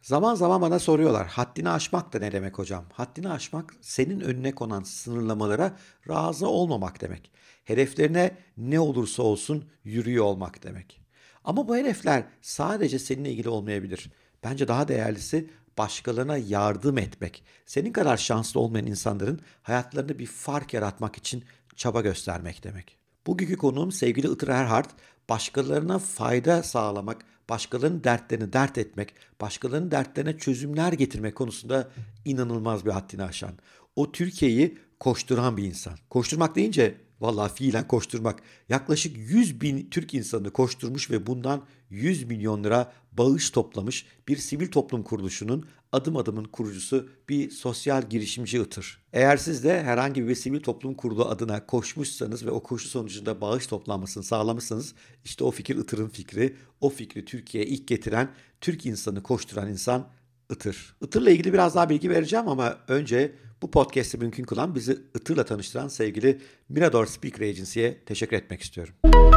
Zaman zaman bana soruyorlar, haddini aşmak da ne demek hocam? Haddini aşmak, senin önüne konan sınırlamalara razı olmamak demek. Hedeflerine ne olursa olsun yürüyor olmak demek. Ama bu hedefler sadece seninle ilgili olmayabilir. Bence daha değerlisi başkalarına yardım etmek. Senin kadar şanslı olmayan insanların hayatlarında bir fark yaratmak için çaba göstermek demek. Bugünkü konuğum sevgili Itır Erhard, başkalarına fayda sağlamak, başkalarının dertlerini dert etmek, başkalarının dertlerine çözümler getirmek konusunda inanılmaz bir haddini aşan. O Türkiye'yi koşturan bir insan. Koşturmak deyince vallahi fiilen koşturmak. Yaklaşık 100 bin Türk insanını koşturmuş ve bundan 100 milyon lira bağış toplamış bir sivil toplum kuruluşunun adım adımın kurucusu bir sosyal girişimci Itır. Eğer siz de herhangi bir sivil toplum kurulu adına koşmuşsanız ve o koşu sonucunda bağış toplanmasını sağlamışsanız işte o fikir Itır'ın fikri. O fikri Türkiye'ye ilk getiren, Türk insanı koşturan insan Itır. Itır'la ilgili biraz daha bilgi vereceğim ama önce bu podcast'i mümkün kılan, bizi Itır'la tanıştıran sevgili Mirador Speaker Agency'ye teşekkür etmek istiyorum.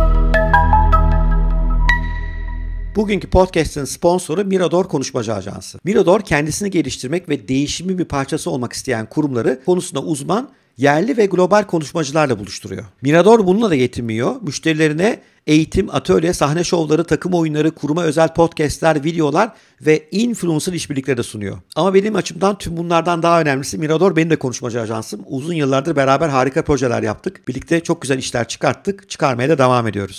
Bugünkü podcast'ın sponsoru Mirador Konuşmacı Ajansı. Mirador kendisini geliştirmek ve değişimin bir parçası olmak isteyen kurumları konusunda uzman, yerli ve global konuşmacılarla buluşturuyor. Mirador bununla da yetinmiyor. Müşterilerine eğitim, atölye, sahne şovları, takım oyunları, kuruma özel podcastler, videolar ve influencer işbirlikleri de sunuyor. Ama benim açımdan tüm bunlardan daha önemlisi Mirador benim de konuşmacı ajansım. Uzun yıllardır beraber harika projeler yaptık. Birlikte çok güzel işler çıkarttık. Çıkarmaya da devam ediyoruz.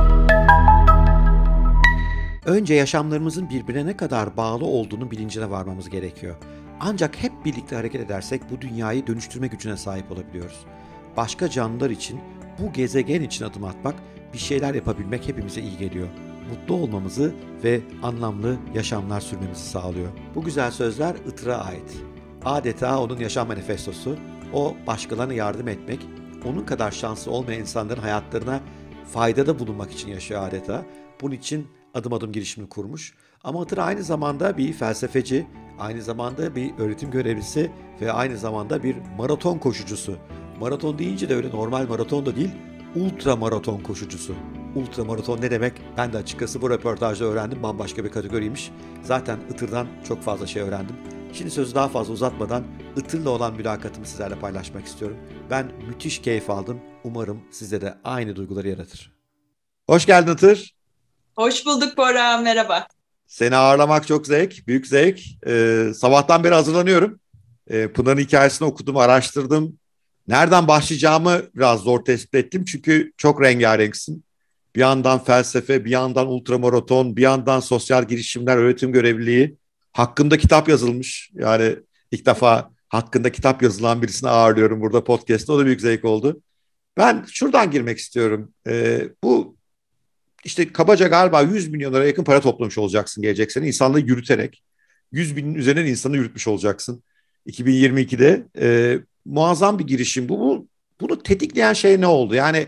Önce yaşamlarımızın birbirine ne kadar bağlı olduğunu bilincine varmamız gerekiyor. Ancak hep birlikte hareket edersek bu dünyayı dönüştürme gücüne sahip olabiliyoruz. Başka canlılar için, bu gezegen için adım atmak, bir şeyler yapabilmek hepimize iyi geliyor. Mutlu olmamızı ve anlamlı yaşamlar sürmemizi sağlıyor. Bu güzel sözler Itır'a ait. Adeta onun yaşam manifestosu. O başkalarına yardım etmek, onun kadar şanslı olmayan insanların hayatlarına faydada bulunmak için yaşıyor adeta. Bunun için adım adım girişimini kurmuş. Ama Itır aynı zamanda bir felsefeci, aynı zamanda bir öğretim görevlisi ve aynı zamanda bir maraton koşucusu. Maraton deyince de öyle normal maraton da değil, ultra maraton koşucusu. Ultra maraton ne demek? Ben de açıkçası bu röportajda öğrendim. Bambaşka bir kategoriymiş. Zaten Itır'dan çok fazla şey öğrendim. Şimdi sözü daha fazla uzatmadan Itır'la olan mülakatımı sizlerle paylaşmak istiyorum. Ben müthiş keyif aldım. Umarım sizde de aynı duyguları yaratır. Hoş geldin Itır. Hoş bulduk Bora, merhaba. Seni ağırlamak çok zevk, büyük zevk. Sabahtan beri hazırlanıyorum. Pınar'ın hikayesini okudum, araştırdım. Nereden başlayacağımı biraz zor tespit ettim. Çünkü çok rengarenksin. Bir yandan felsefe, bir yandan ultramaraton, bir yandan sosyal girişimler, öğretim görevliliği. Hakkında kitap yazılmış. Yani ilk defa hakkında kitap yazılan birisini ağırlıyorum burada podcast'ta. O da büyük zevk oldu. Ben şuradan girmek istiyorum. Bu işte kabaca galiba 100 milyon lira yakın para toplamış olacaksın gelecek sene. İnsanlığı yürüterek 100 binin üzerinden insanı yürütmüş olacaksın. 2022'de muazzam bir girişim. Bunu tetikleyen şey ne oldu? Yani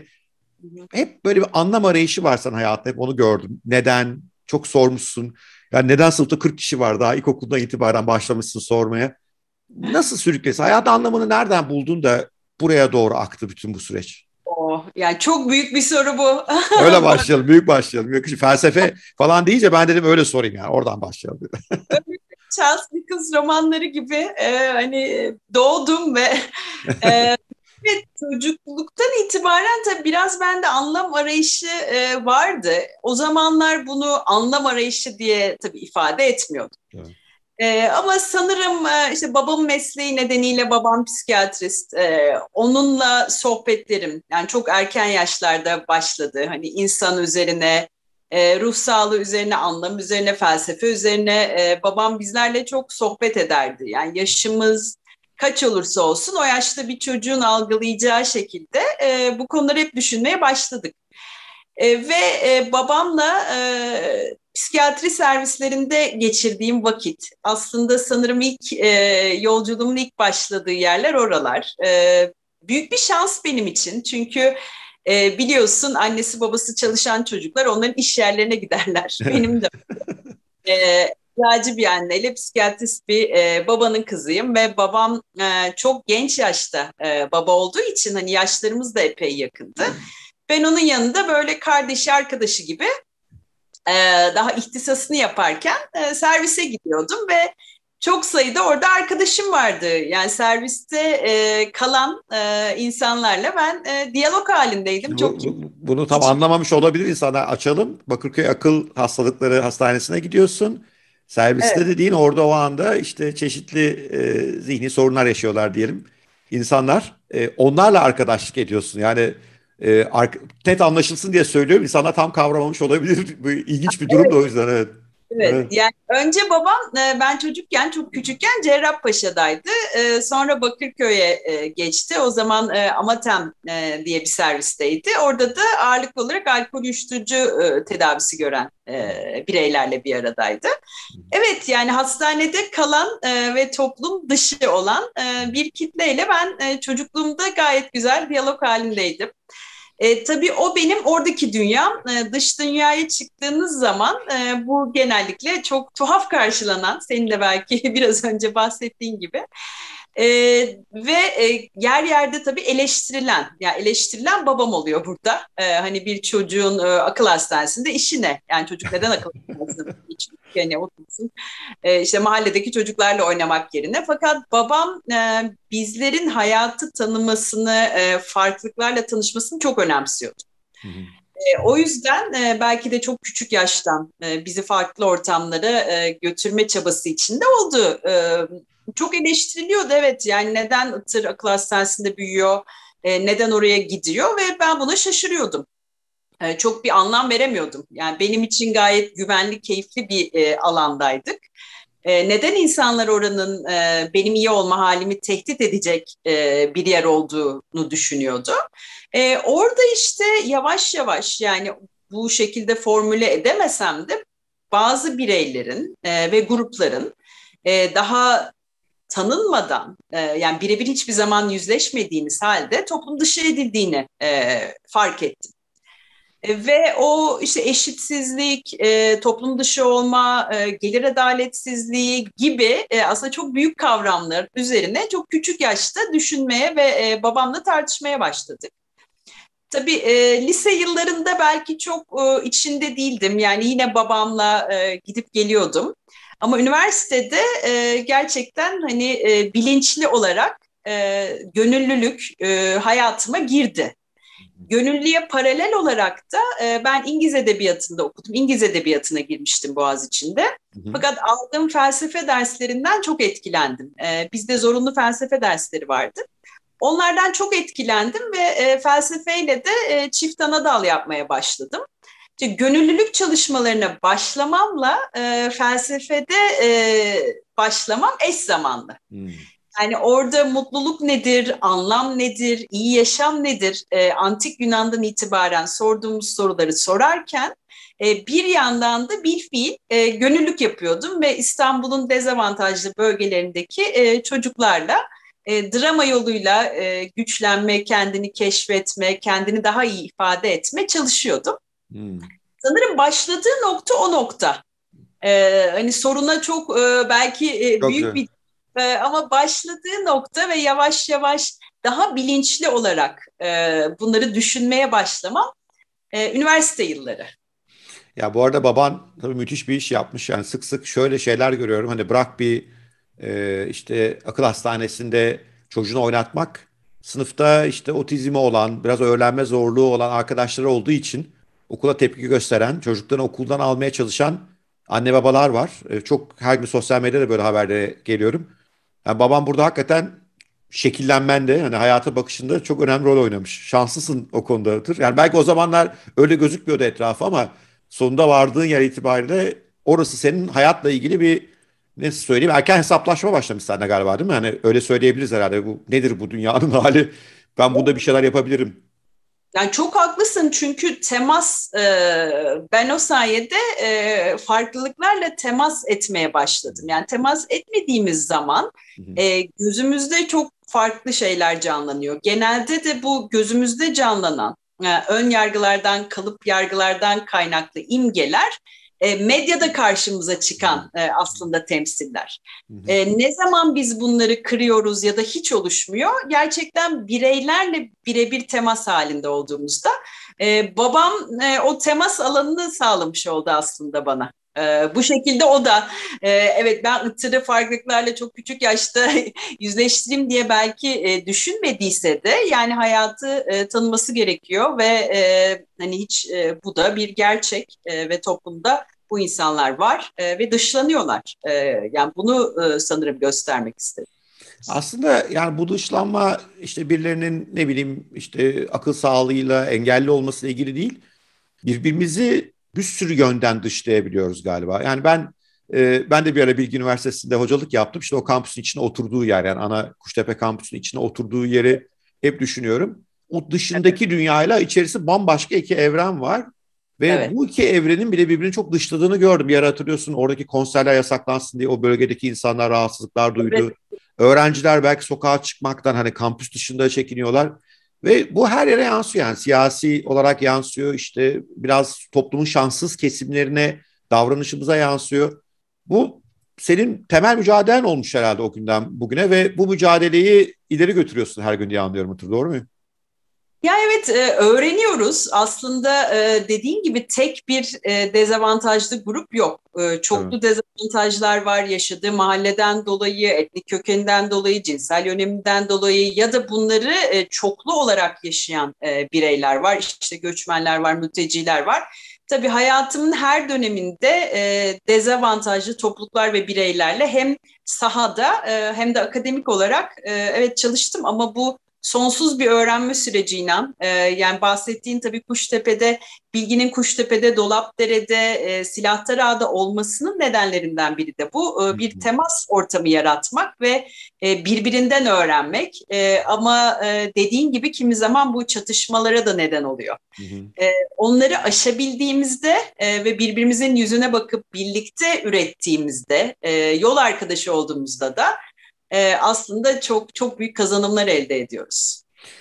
hep böyle bir anlam arayışı var sen hayatta. Hep onu gördüm. Neden? Çok sormuşsun. Yani neden sınıfta 40 kişi var, daha ilkokuldan itibaren başlamışsın sormaya. Nasıl sürüklesi? Hayat anlamını nereden buldun da buraya doğru aktı bütün bu süreç? Yani çok büyük bir soru bu. Öyle başlayalım, büyük başlayalım. Felsefe falan deyince ben dedim öyle sorayım yani, oradan başlayalım. Charles Dickens romanları gibi hani doğdum ve e, ve çocukluktan itibaren tabii biraz bende anlam arayışı vardı. O zamanlar bunu anlam arayışı diye tabii ifade etmiyordum. Evet. Ama sanırım işte babamın mesleği nedeniyle, babam psikiyatrist, onunla sohbetlerim yani çok erken yaşlarda başladı. Hani insan üzerine, ruh sağlığı üzerine, anlam üzerine, felsefe üzerine babam bizlerle çok sohbet ederdi. Yani yaşımız kaç olursa olsun o yaşta bir çocuğun algılayacağı şekilde bu konuları hep düşünmeye başladık. Babamla psikiyatri servislerinde geçirdiğim vakit aslında sanırım ilk yolculuğumun ilk başladığı yerler oralar. Büyük bir şans benim için çünkü biliyorsun annesi babası çalışan çocuklar onların iş yerlerine giderler. Benim de icracı bir anneyle psikiyatrist bir babanın kızıyım ve babam çok genç yaşta baba olduğu için hani yaşlarımız da epey yakındı. Ben onun yanında böyle kardeşi arkadaşı gibi daha ihtisasını yaparken servise gidiyordum ve çok sayıda orada arkadaşım vardı. Yani serviste kalan insanlarla ben diyalog halindeydim. Çok Bunu tam keyifli. anlamamış olabilir insanlar. Açalım. Bakırköy Akıl Hastalıkları Hastanesi'ne gidiyorsun. Serviste Evet, de değil, orada o anda işte çeşitli zihni sorunlar yaşıyorlar diyelim. İnsanlar, onlarla arkadaşlık ediyorsun. Yani net anlaşılsın diye söylüyorum. İnsanlar tam kavramamış olabilir. Bu ilginç bir durum da, o yüzden evet. evet. Evet. Yani önce babam ben çocukken, çok küçükken Cerrahpaşa'daydı. Sonra Bakırköy'e geçti. O zaman Amatem diye bir servisteydi. Orada da ağırlıklı olarak alkol uyuşturucu tedavisi gören bireylerle bir aradaydı. Evet, yani hastanede kalan ve toplum dışı olan bir kitleyle ben çocukluğumda gayet güzel diyalog halindeydim. Tabii o benim oradaki dünyam. Dış dünyaya çıktığınız zaman bu genellikle çok tuhaf karşılanan, senin de belki biraz önce bahsettiğin gibi. E, ve yer yerde tabii eleştirilen, yani eleştirilen babam oluyor burada. Hani bir çocuğun akıl hastanesinde işi ne? Yani çocuk neden akıl hastanesinde geçiyor? Yani otursun işte mahalledeki çocuklarla oynamak yerine. Fakat babam bizlerin hayatı tanımasını, farklılıklarla tanışmasını çok önemsiyordu. Hı hı. O yüzden belki de çok küçük yaştan bizi farklı ortamlara götürme çabası içinde oldu. Çok eleştiriliyordu, evet, yani neden Itır akıl hastanesinde büyüyor, neden oraya gidiyor, ve ben buna şaşırıyordum. Çok bir anlam veremiyordum. Yani benim için gayet güvenli, keyifli bir alandaydık. Neden insanlar oranın benim iyi olma halimi tehdit edecek bir yer olduğunu düşünüyordu. Orada işte yavaş yavaş, yani bu şekilde formüle edemesem de bazı bireylerin ve grupların daha tanınmadan, yani birebir hiçbir zaman yüzleşmediğimiz halde toplum dışı edildiğini fark ettim. Ve o işte eşitsizlik, toplum dışı olma, gelir adaletsizliği gibi aslında çok büyük kavramlar üzerine çok küçük yaşta düşünmeye ve babamla tartışmaya başladık. Tabii lise yıllarında belki çok içinde değildim. Yani yine babamla gidip geliyordum. Ama üniversitede gerçekten hani bilinçli olarak gönüllülük hayatıma girdi. Gönüllüye paralel olarak da ben İngiliz Edebiyatı'nda okudum. İngiliz Edebiyatı'na girmiştim Boğaziçi'nde. Hı hı. Fakat aldığım felsefe derslerinden çok etkilendim. Bizde zorunlu felsefe dersleri vardı. Onlardan çok etkilendim ve felsefeyle de çift ana dal yapmaya başladım. İşte gönüllülük çalışmalarına başlamamla felsefede başlamam eş zamanlı. Hmm. Yani orada mutluluk nedir, anlam nedir, iyi yaşam nedir? Antik Yunan'dan itibaren sorduğumuz soruları sorarken bir yandan da bilfiil gönüllülük yapıyordum ve İstanbul'un dezavantajlı bölgelerindeki çocuklarla drama yoluyla güçlenme, kendini keşfetme, kendini daha iyi ifade etme çalışıyordum. Hmm. Sanırım başladığı nokta o nokta. Hani soruna çok belki Çok büyük güzel. bir ama başladığı nokta ve yavaş yavaş daha bilinçli olarak bunları düşünmeye başlamam üniversite yılları. Ya bu arada baban tabii müthiş bir iş yapmış. Yani sık sık şöyle şeyler görüyorum. Hani bırak bir işte akıl hastanesinde çocuğunu oynatmak, sınıfta işte otizmi olan, biraz öğrenme zorluğu olan arkadaşları olduğu için okula tepki gösteren, çocuklarını okuldan almaya çalışan anne babalar var. Çok her gün sosyal medyada böyle haberlere geliyorum. Yani babam burada hakikaten şekillenmende, hani hayata bakışında çok önemli rol oynamış. Şanslısın o konudadır. Yani belki o zamanlar öyle gözükmüyordu etrafı, ama sonunda vardığın yer itibariyle orası senin hayatla ilgili bir, nasıl söyleyeyim, erken hesaplaşma başlamış sende galiba, değil mi? Hani öyle söyleyebiliriz herhalde. Bu nedir, bu dünyanın hali? Ben burada bir şeyler yapabilirim. Yani çok haklısın, çünkü temas ben o sayede farklılıklarla temas etmeye başladım. Yani temas etmediğimiz zaman Hı hı. gözümüzde çok farklı şeyler canlanıyor. Genelde de bu gözümüzde canlanan ön yargılardan, kalıp yargılardan kaynaklı imgeler medyada karşımıza çıkan aslında temsiller. Hı hı. Ne zaman biz bunları kırıyoruz ya da hiç oluşmuyor, gerçekten bireylerle birebir temas halinde olduğumuzda. Babam o temas alanını sağlamış oldu aslında bana. Bu şekilde o da evet, ben ıtırı farklılıklarla çok küçük yaşta yüzleştireyim diye belki düşünmediyse de yani hayatı tanıması gerekiyor ve hani hiç bu da bir gerçek ve toplumda bu insanlar var ve dışlanıyorlar. Yani bunu sanırım göstermek istedim. Aslında yani bu dışlanma işte birilerinin ne bileyim işte akıl sağlığıyla engelli olmasıyla ilgili değil. Birbirimizi bir sürü yönden dışlayabiliyoruz galiba. Yani ben de bir ara Bilgi Üniversitesi'nde hocalık yaptım. İşte o kampüsün içine oturduğu yer yani ana Kuştepe kampüsünün içine oturduğu yeri hep düşünüyorum. O Evet, dışındaki dünyayla içerisi bambaşka iki evren var. Ve evet. bu iki evrenin bile birbirini çok dışladığını gördüm. Bir ara hatırlıyorsun oradaki konserler yasaklansın diye o bölgedeki insanlar rahatsızlıklar Evet. duydu. Öğrenciler belki sokağa çıkmaktan hani kampüs dışında çekiniyorlar. Ve bu her yere yansıyor yani siyasi olarak yansıyor işte biraz toplumun şanssız kesimlerine davranışımıza yansıyor. Bu senin temel mücadelen olmuş herhalde o günden bugüne ve bu mücadeleyi ileri götürüyorsun her gün diye anlıyorum Hıtır, doğru mu? Ya evet, öğreniyoruz. Aslında dediğin gibi tek bir dezavantajlı grup yok. Evet. Çoklu dezavantajlar var. Yaşadığı mahalleden dolayı, etnik kökeninden dolayı, cinsel yöneminden dolayı ya da bunları çoklu olarak yaşayan bireyler var. İşte göçmenler var, mülteciler var. Tabii hayatımın her döneminde dezavantajlı topluluklar ve bireylerle hem sahada hem de akademik olarak evet çalıştım ama bu sonsuz bir öğrenme süreciyle yani bahsettiğin tabii Kuştepe'de, bilginin Kuştepe'de, Dolapdere'de, Silahtarağa'da olmasının nedenlerinden biri de bu. Hı Bir hı. temas ortamı yaratmak ve birbirinden öğrenmek. Ama dediğin gibi kimi zaman bu çatışmalara da neden oluyor. Hı hı. Onları aşabildiğimizde ve birbirimizin yüzüne bakıp birlikte ürettiğimizde, yol arkadaşı olduğumuzda da aslında çok çok büyük kazanımlar elde ediyoruz.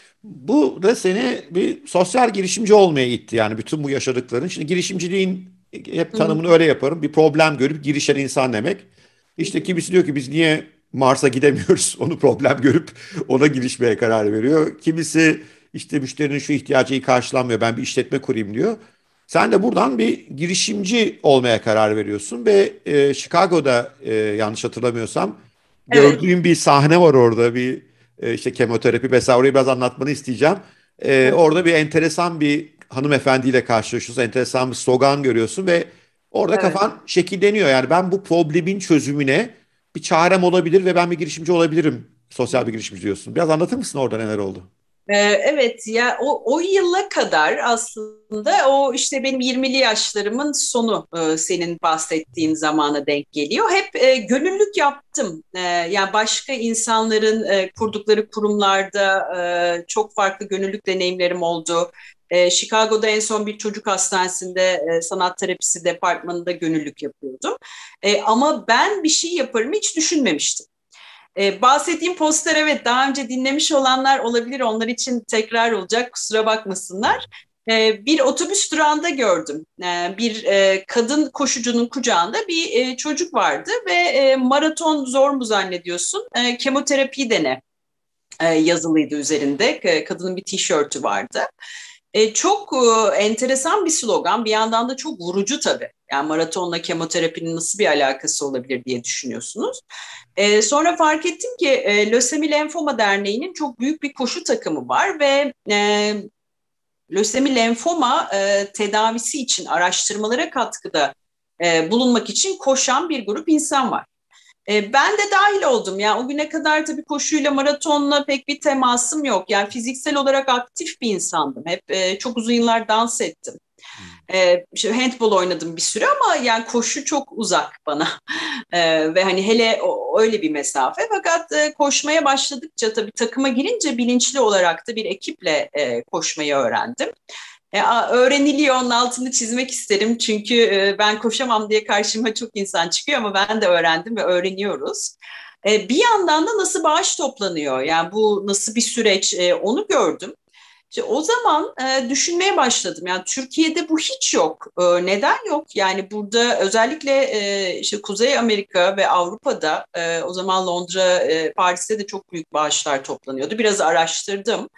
Bu da seni bir sosyal girişimci olmaya itti yani bütün bu yaşadıkların. Şimdi girişimciliğin hep Hı hı. tanımını öyle yaparım. Bir problem görüp girişen insan demek. İşte kimisi diyor ki biz niye Mars'a gidemiyoruz? Onu problem görüp ona girişmeye karar veriyor. Kimisi işte müşterinin şu ihtiyacı karşılanmıyor ben bir işletme kurayım diyor. Sen de buradan bir girişimci olmaya karar veriyorsun ve Chicago'da yanlış hatırlamıyorsam Evet. gördüğüm bir sahne var orada bir işte kemoterapi vesaire orayı biraz anlatmanı isteyeceğim. Orada bir enteresan bir hanımefendiyle karşılaşıyorsun. Enteresan bir slogan görüyorsun ve orada Evet. kafan şekilleniyor. Yani ben bu problemin çözümüne bir çarem olabilir ve ben bir girişimci olabilirim. Sosyal bir girişimci diyorsun. Biraz anlatır mısın orada neler oldu? Evet ya o yıla kadar aslında o işte benim 20'li yaşlarımın sonu senin bahsettiğin zamana denk geliyor. Hep gönüllülük yaptım. Yani başka insanların kurdukları kurumlarda çok farklı gönüllülük deneyimlerim oldu. Chicago'da en son bir çocuk hastanesinde sanat terapisi departmanında gönüllülük yapıyordum. Ama ben bir şey yaparım hiç düşünmemiştim. Bahsettiğim poster evet daha önce dinlemiş olanlar olabilir. Onlar için tekrar olacak kusura bakmasınlar. Bir otobüs durağında gördüm. Bir kadın koşucunun kucağında bir çocuk vardı ve maraton zor mu zannediyorsun? Kemoterapi dene yazılıydı üzerinde. Kadının bir tişörtü vardı. Çok enteresan bir slogan. Bir yandan da çok vurucu tabii. Yani maratonla kemoterapinin nasıl bir alakası olabilir diye düşünüyorsunuz. Sonra fark ettim ki Lösemi Lenfoma Derneği'nin çok büyük bir koşu takımı var ve lösemi lenfoma tedavisi için araştırmalara katkıda bulunmak için koşan bir grup insan var. Ben de dahil oldum. Yani o güne kadar tabii koşuyla, maratonla pek bir temasım yok. Yani fiziksel olarak aktif bir insandım. Hep çok uzun yıllar dans ettim. İşte handball oynadım bir süre ama yani koşu çok uzak bana. Ve hani hele öyle bir mesafe. Fakat koşmaya başladıkça tabii takıma girince bilinçli olarak da bir ekiple koşmayı öğrendim. Öğreniliyor, onun altını çizmek isterim. Çünkü ben koşamam diye karşıma çok insan çıkıyor ama ben de öğrendim ve öğreniyoruz. Bir yandan da nasıl bağış toplanıyor? Yani bu nasıl bir süreç? Onu gördüm. İşte o zaman düşünmeye başladım. Yani Türkiye'de bu hiç yok. Neden yok? Yani burada özellikle işte Kuzey Amerika ve Avrupa'da o zaman Londra, Paris'te de çok büyük bağışlar toplanıyordu. Biraz araştırdım.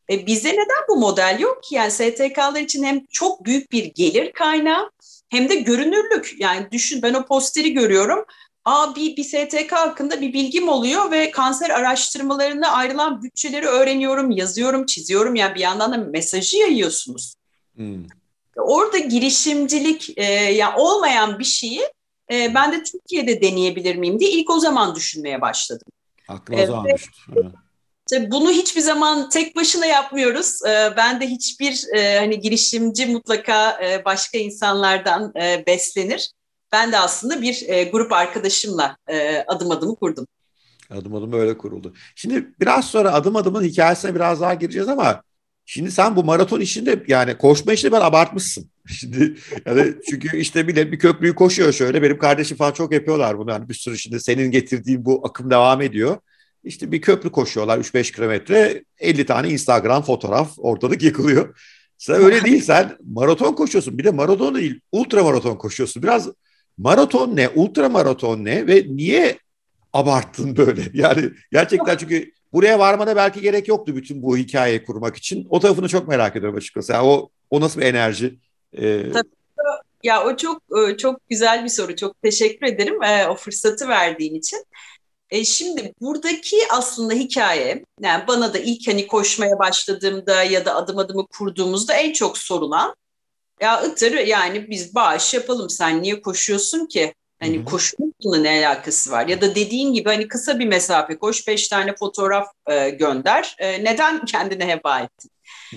Bize neden bu model yok ki? Yani STK'lar için hem çok büyük bir gelir kaynağı hem de görünürlük. Yani düşün, ben o posteri görüyorum. Bir STK hakkında bir bilgim oluyor ve kanser araştırmalarına ayrılan bütçeleri öğreniyorum, yazıyorum, çiziyorum. Yani bir yandan da mesajı yayıyorsunuz. Hmm. Orada girişimcilik ya olmayan bir şeyi ben de Türkiye'de deneyebilir miyim diye ilk o zaman düşünmeye başladım. Aklına o zaman düştü. Hı. Tabii bunu hiçbir zaman tek başına yapmıyoruz. Ben de hiçbir hani girişimci mutlaka başka insanlardan beslenir. Ben de aslında bir grup arkadaşımla adım adımı kurdum. Adım adım öyle kuruldu. Şimdi biraz sonra adım adımın hikayesine biraz daha gireceğiz ama şimdi sen bu maraton işinde yani koşma işini ben abartmışsın. Şimdi yani çünkü işte millet bir köprüyü koşuyor şöyle. Benim kardeşim falan çok yapıyorlar bunu. Yani bir sürü şimdi senin getirdiğin bu akım devam ediyor. İşte bir köprü koşuyorlar 3-5 kilometre. 50 tane Instagram fotoğraf ortalık yıkılıyor. Sen öyle değil, sen maraton koşuyorsun. Bir de maraton değil, ultra maraton koşuyorsun. Biraz maraton ne, ultra maraton ne ve niye abarttın böyle? Yani gerçekten, çünkü buraya varmana belki gerek yoktu bütün bu hikayeyi kurmak için. O tarafını çok merak ediyorum açıkçası. Yani o nasıl bir enerji? Ee, Tabii. Ya o çok güzel bir soru. Çok teşekkür ederim o fırsatı verdiğin için. Şimdi buradaki aslında hikaye, yani bana da ilk hani koşmaya başladığımda ya da adım adımı kurduğumuzda en çok sorulan, ya Itır, yani biz bağış yapalım, sen niye koşuyorsun ki? hı Hani hı, koşmakla ne alakası var? Ya da dediğin gibi hani kısa bir mesafe koş, 5 tane fotoğraf gönder. Neden kendine heba ettin?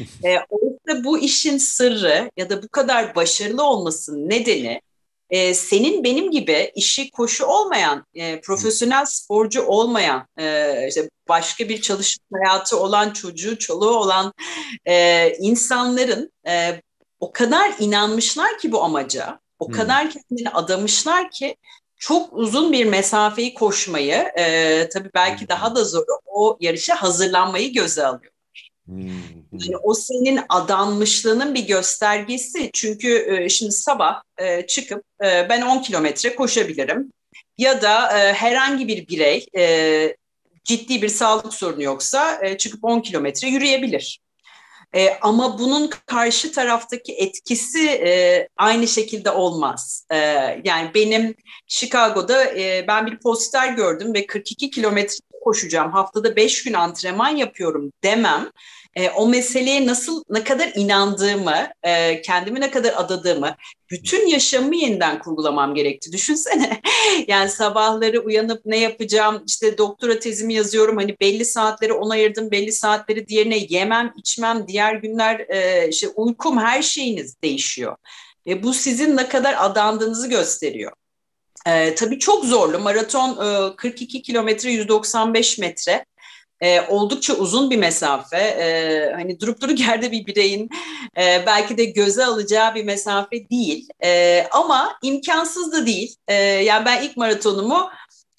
Oysa bu işin sırrı ya da bu kadar başarılı olmasının nedeni senin benim gibi işi koşu olmayan, profesyonel sporcu olmayan, işte başka bir çalışma hayatı olan, çocuğu, çoluğu olan insanların o kadar inanmışlar ki bu amaca, o hı kadar kendini adamışlar ki çok uzun bir mesafeyi koşmayı, tabii hı, belki daha da zoru, o yarışa hazırlanmayı göze alıyor. hı hı, Yani o senin adanmışlığının bir göstergesi. Çünkü şimdi sabah çıkıp ben 10 kilometre koşabilirim. Ya da herhangi bir birey ciddi bir sağlık sorunu yoksa çıkıp 10 kilometre yürüyebilir. Ama bunun karşı taraftaki etkisi aynı şekilde olmaz. Yani benim Chicago'da ben bir poster gördüm ve 42 kilometre koşacağım, haftada 5 gün antrenman yapıyorum demem. O meseleye nasıl, ne kadar inandığımı, kendimi ne kadar adadığımı, bütün yaşamımı yeniden kurgulamam gerekti. Düşünsene. Yani sabahları uyanıp ne yapacağım? İşte doktora tezimi yazıyorum. Hani belli saatleri ona ayırdım, belli saatleri diğerine, yemem, içmem, diğer günler işte uykum, her şeyiniz değişiyor. Bu sizin ne kadar adandığınızı gösteriyor. Tabii çok zorlu. Maraton 42 kilometre, 195 metre. Oldukça uzun bir mesafe. Hani durup dururken yerde bir bireyin belki de göze alacağı bir mesafe değil. Ama imkansız da değil. Yani ben ilk maratonumu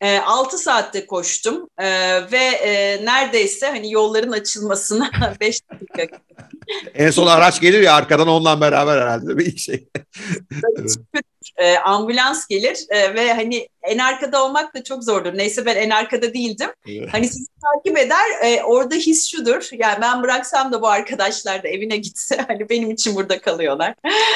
6 saatte koştum ve neredeyse hani yolların açılmasına 5 dakika. En son İlk araç gelir ya arkadan, onunla beraber herhalde değil mi? İlk şey. Evet. ambulans gelir ve hani en arkada olmak da çok zordur. Neyse ben en arkada değildim. Hani sizi takip eder. Orada his şudur. Yani ben bıraksam da bu arkadaşlar da evine gitse, hani benim için burada kalıyorlar.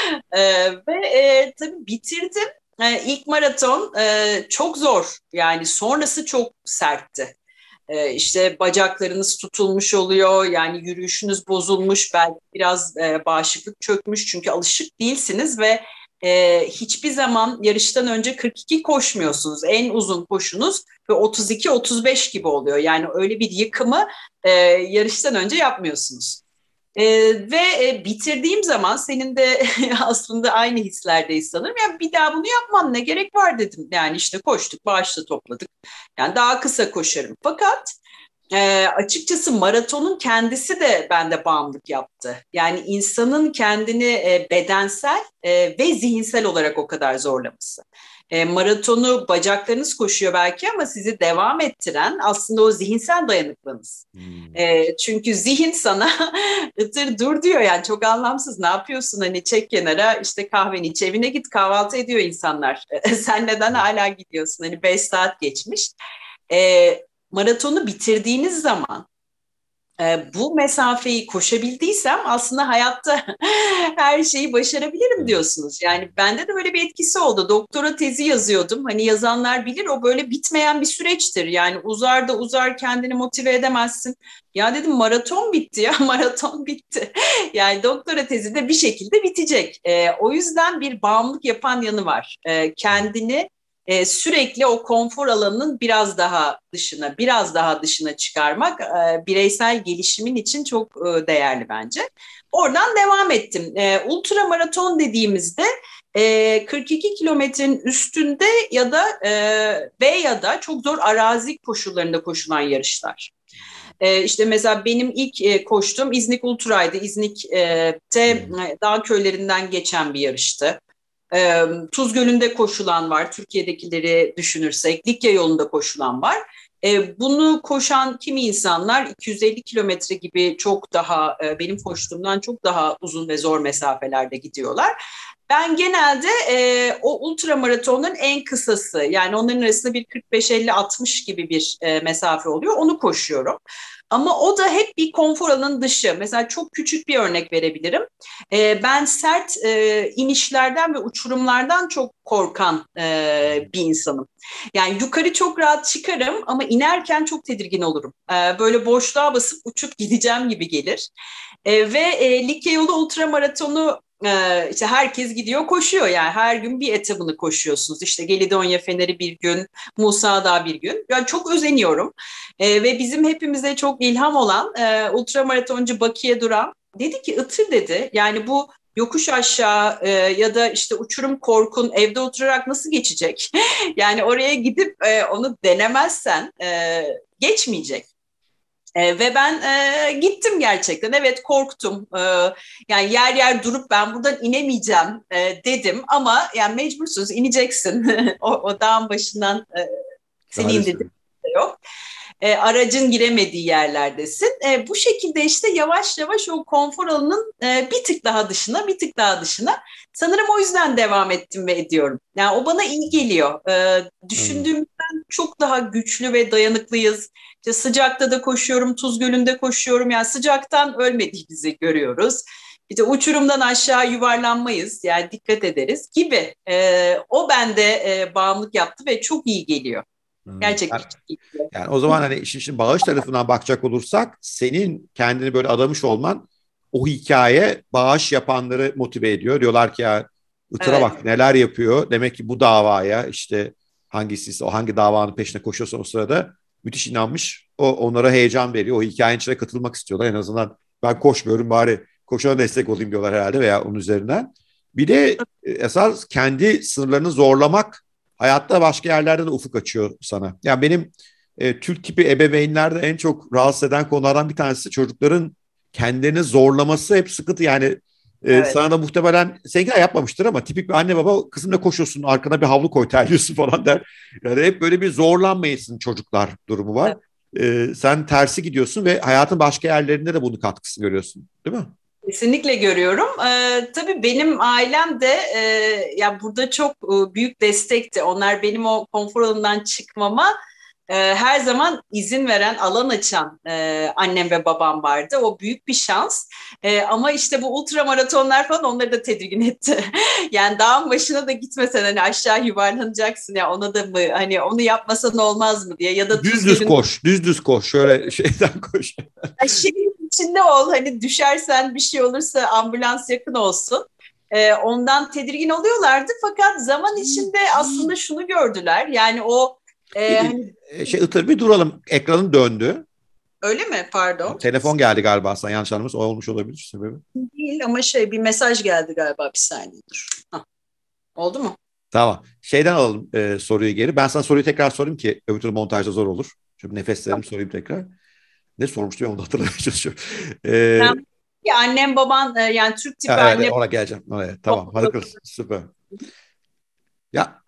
Ve tabii bitirdim. İlk maraton çok zor. Yani sonrası çok sertti. İşte bacaklarınız tutulmuş oluyor, yani yürüyüşünüz bozulmuş, belki biraz bağışıklık çökmüş çünkü alışık değilsiniz ve hiçbir zaman yarıştan önce 42 koşmuyorsunuz. En uzun koşunuz ve 32-35 gibi oluyor. Yani öyle bir yıkımı yarıştan önce yapmıyorsunuz. Ve bitirdiğim zaman senin de aslında aynı hislerdeyiz sanırım. Yani bir daha bunu yapmam, ne gerek var dedim. Yani işte koştuk, bağışta topladık. Yani daha kısa koşarım. Fakat açıkçası maratonun kendisi de bende bağımlılık yaptı. Yani insanın kendini bedensel ve zihinsel olarak o kadar zorlaması. Maratonu bacaklarınız koşuyor belki ama sizi devam ettiren aslında o zihinsel dayanıklılığınız. Hmm. Çünkü zihin sana ıtır dur diyor, yani çok anlamsız, ne yapıyorsun, hani çek kenara, işte kahveni iç, evine git, kahvaltı ediyor insanlar. Sen neden hala gidiyorsun, hani 5 saat geçmiş. Maratonu bitirdiğiniz zaman Bu mesafeyi koşabildiysem aslında hayatta her şeyi başarabilirim diyorsunuz. Yani bende de böyle bir etkisi oldu. Doktora tezi yazıyordum. Hani yazanlar bilir, o böyle bitmeyen bir süreçtir. Yani uzar da uzar, kendini motive edemezsin. Ya dedim, maraton bitti ya, maraton bitti. Yani doktora tezi de bir şekilde bitecek. O yüzden bir bağımlılık yapan yanı var. Kendini sürekli o konfor alanının biraz daha dışına çıkarmak bireysel gelişimin için çok değerli bence. Oradan devam ettim. Ultra maraton dediğimizde 42 kilometrenin üstünde ya da ya da çok zor arazi koşullarında koşulan yarışlar. İşte mesela benim ilk koştuğum İznik Ultra'ydı. İznik'te dağ köylerinden geçen bir yarıştı. Tuz Gölü'nde koşulan var. Türkiye'dekileri düşünürsek Likya yolunda koşulan var. Bunu koşan kimi insanlar 250 kilometre gibi çok daha benim koştuğumdan çok daha uzun ve zor mesafelerde gidiyorlar. Ben genelde o ultra maratonların en kısası, yani onların arasında bir 45-50-60 gibi bir mesafe oluyor. Onu koşuyorum. Ama o da hep bir konfor alanının dışı. Mesela çok küçük bir örnek verebilirim. Ben sert inişlerden ve uçurumlardan çok korkan bir insanım. Yani yukarı çok rahat çıkarım ama inerken çok tedirgin olurum. Böyle boşluğa basıp uçup gideceğim gibi gelir. Likya yolu ultramaratonu işte herkes gidiyor koşuyor, yani her gün bir etabını koşuyorsunuz. İşte Gelidonya Feneri bir gün, Musa Dağı bir gün. Yani çok özeniyorum. Ve bizim hepimize çok ilham olan ultramaratoncu Bakiye Duran dedi ki, Itır dedi, yani bu yokuş aşağı ya da işte uçurum korkun evde oturarak nasıl geçecek? Yani oraya gidip onu denemezsen geçmeyecek. Ve ben gittim gerçekten. Evet, korktum. Yani yer yer durup ben buradan inemeyeceğim dedim. Ama yani mecbursunuz, ineceksin. O dağın başından seni indirdim. Maalesef. Yok. Aracın giremediği yerlerdesin. Bu şekilde işte yavaş yavaş o konfor alanının bir tık daha dışına, bir tık daha dışına. Sanırım o yüzden devam ettim ve ediyorum. Yani o bana iyi geliyor. Evet. Düşündüğümden çok daha güçlü ve dayanıklıyız. İşte sıcakta da koşuyorum, Tuz Gölü'nde koşuyorum. Yani sıcaktan ölmediğimizi görüyoruz. İşte uçurumdan aşağı yuvarlanmayız. Yani dikkat ederiz gibi. O bende bağımlılık yaptı ve çok iyi geliyor. Yani, Gerçekten çok iyi geliyor. yani o zaman hani işin şimdi bağış tarafından bakacak olursak senin kendini böyle adamış olman o hikaye bağış yapanları motive ediyor. Diyorlar ki ya Itır'a Evet. bak neler yapıyor. Demek ki bu davaya işte hangisi o hangi davanın peşine koşuyorsa o sırada müthiş inanmış. O onlara heyecan veriyor. O hikayenin içine katılmak istiyorlar. En azından ben koşmuyorum bari koşana destek olayım diyorlar herhalde veya onun üzerinden. Bir de esas kendi sınırlarını zorlamak hayatta başka yerlerde de ufuk açıyor sana. Yani benim Türk tipi ebeveynlerde en çok rahatsız eden konulardan bir tanesi çocukların kendilerini zorlaması hep sıkıntı. Yani Evet. sana da muhtemelen seninki de yapmamıştır ama tipik bir anne baba kızımla koşuyorsun arkana bir havlu koy terliyorsun falan der. Yani hep böyle bir zorlanmayasın çocuklar durumu var. Evet. Sen tersi gidiyorsun ve hayatın başka yerlerinde de bunun katkısını görüyorsun, değil mi? Kesinlikle görüyorum. Tabii benim ailem de ya burada çok büyük destekti. Onlar benim o konfor alanından çıkmama her zaman izin veren, alan açan annem ve babam vardı. O büyük bir şans. Ama işte bu ultramaratonlar falan onları da tedirgin etti. Yani dağın başına da gitmesen, hani aşağı yuvarlanacaksın ya, ona da mı, hani onu yapmasan olmaz mı diye, ya da Düz Tuz düz Gölü'nde koş, düz düz koş. Şöyle şeyden koş. şeyin içinde ol, hani düşersen bir şey olursa ambulans yakın olsun. Ondan tedirgin oluyorlardı, fakat zaman içinde aslında şunu gördüler, yani o hani Itır bir duralım. Ekranın döndü. öyle mi, pardon, Telefon geldi galiba sana yanlış anlamış. O olmuş olabilir sebebi. değil ama bir mesaj geldi galiba, bir saniye dur. Hah, oldu mu? Tamam. Şeyden alalım soruyu geri. Ben sana soruyu tekrar sorayım ki öbür türlü montajda zor olur. Şimdi nefeslerim sorayım tekrar. Ne sormuştum onu da hatırlamaya çalışıyorum. Ben, ya annem baban yani Türk tipi Evet, anne oraya geleceğim. Oraya. Tamam. Harikasın. Süper. Ya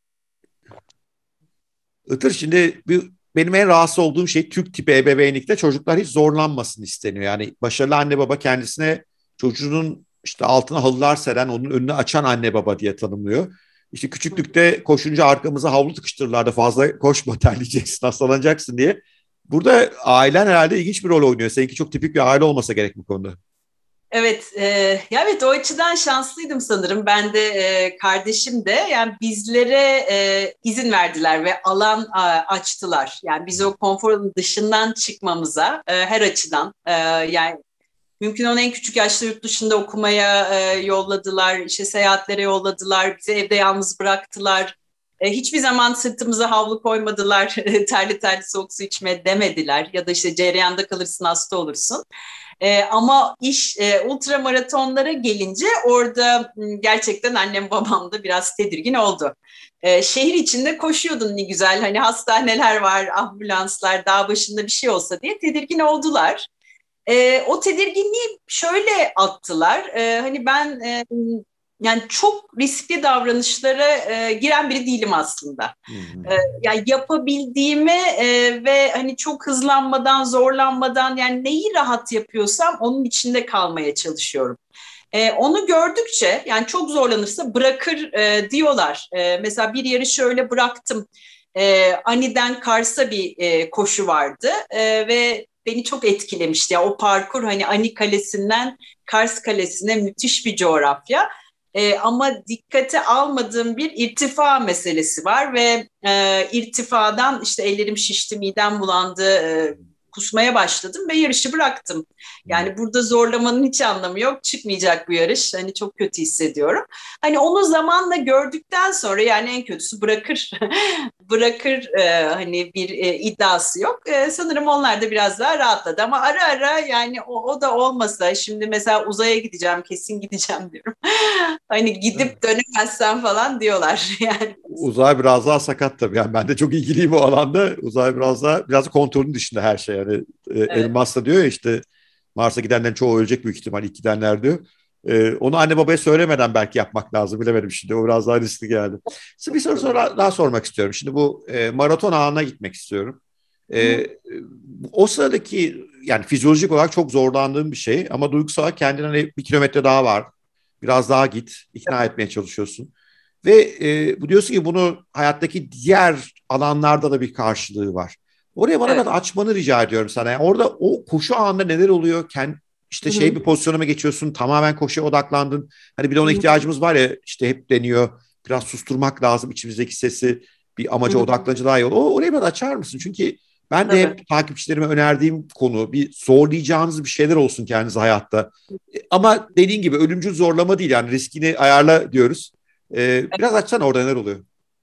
Itır şimdi benim en rahatsız olduğum şey Türk tipi ebeveynlikte çocuklar hiç zorlanmasın isteniyor. Yani başarılı anne baba kendisine çocuğunun işte altına halılar seren, onun önünü açan anne baba diye tanımlıyor. İşte küçüklükte koşunca arkamıza havlu tıkıştırırlardı, fazla koşma terleyeceksin, hastalanacaksın diye. Burada ailen herhalde ilginç bir rol oynuyor. Seninki çok tipik bir aile olmasa gerek bu konuda. Evet, ya evet o açıdan şanslıydım sanırım. Ben de kardeşim de yani bizlere izin verdiler ve alan açtılar. Yani biz o konforun dışından çıkmamıza her açıdan yani mümkün olan en küçük yaşta yurt dışında okumaya yolladılar, işe seyahatlere yolladılar, bizi evde yalnız bıraktılar. Hiçbir zaman sırtımıza havlu koymadılar, terli terli soğuk su içme demediler ya da işte cereyanda kalırsın hasta olursun. Ama iş ultramaratonlara gelince orada gerçekten annem babam da biraz tedirgin oldu. Şehir içinde koşuyordun ne güzel hani hastaneler var, ambulanslar, dağ başında bir şey olsa diye tedirgin oldular. O tedirginliği şöyle attılar. Hani ben yani çok riskli davranışlara giren biri değilim aslında. Hmm. E, Yani yapabildiğimi ve hani çok hızlanmadan, zorlanmadan yani neyi rahat yapıyorsam onun içinde kalmaya çalışıyorum. Onu gördükçe yani çok zorlanırsa bırakır diyorlar. Mesela bir yarışı öyle bıraktım. Aniden Kars'a bir koşu vardı ve beni çok etkilemişti. Ya, o parkur hani Ani Kalesi'nden Kars Kalesi'ne müthiş bir coğrafya. Ama dikkate almadığım bir irtifa meselesi var ve irtifadan işte ellerim şişti, midem bulandı, kusmaya başladım ve yarışı bıraktım. Hmm. Yani burada zorlamanın hiç anlamı yok. Çıkmayacak bu yarış. Hani çok kötü hissediyorum. Hani onu zamanla gördükten sonra yani en kötüsü bırakır bırakır hani bir iddiası yok. Sanırım onlar da biraz daha rahatladı ama ara ara yani o da olmasa şimdi mesela uzaya gideceğim kesin gideceğim diyorum. Hani gidip dönemezsen falan diyorlar yani. Uzay biraz daha sakat tabii. Yani ben de çok ilgiliyim o alanda. Uzay biraz kontrolün dışında her şey. Yani Elon Evet. Musk da diyor ya işte Mars'a gidenlerin çoğu ölecek büyük ihtimal ilk gidenler diyor. Onu anne babaya söylemeden belki yapmak lazım. Bilemedim şimdi. O biraz daha riskli geldi. Size bir soru daha sormak istiyorum. Şimdi bu maraton ağına gitmek istiyorum. Hı hı. O sıradaki yani fizyolojik olarak çok zorlandığım bir şey ama duygusal olarak kendine hani bir kilometre daha var. Biraz daha git. İkna etmeye çalışıyorsun. Ve bu diyorsun ki bunu hayattaki diğer alanlarda da bir karşılığı var. Oraya bana Evet. biraz açmanı rica ediyorum sana. Yani orada o koşu anında neler oluyor? İşte Hı hı. bir pozisyona mı geçiyorsun? Tamamen koşuya odaklandın. Hani bir de Hı ona hı. ihtiyacımız var ya işte hep deniyor. Biraz susturmak lazım içimizdeki sesi. Bir Hı amaca hı. odaklanınca daha iyi olur. Orayı biraz açar mısın? Çünkü ben de Tabii. hep takipçilerime önerdiğim konu bir zorlayacağınız bir şeyler olsun kendiniz hayatta. Ama dediğin gibi ölümcül zorlama değil yani riskini ayarla diyoruz. Biraz açsana orada neler oluyor.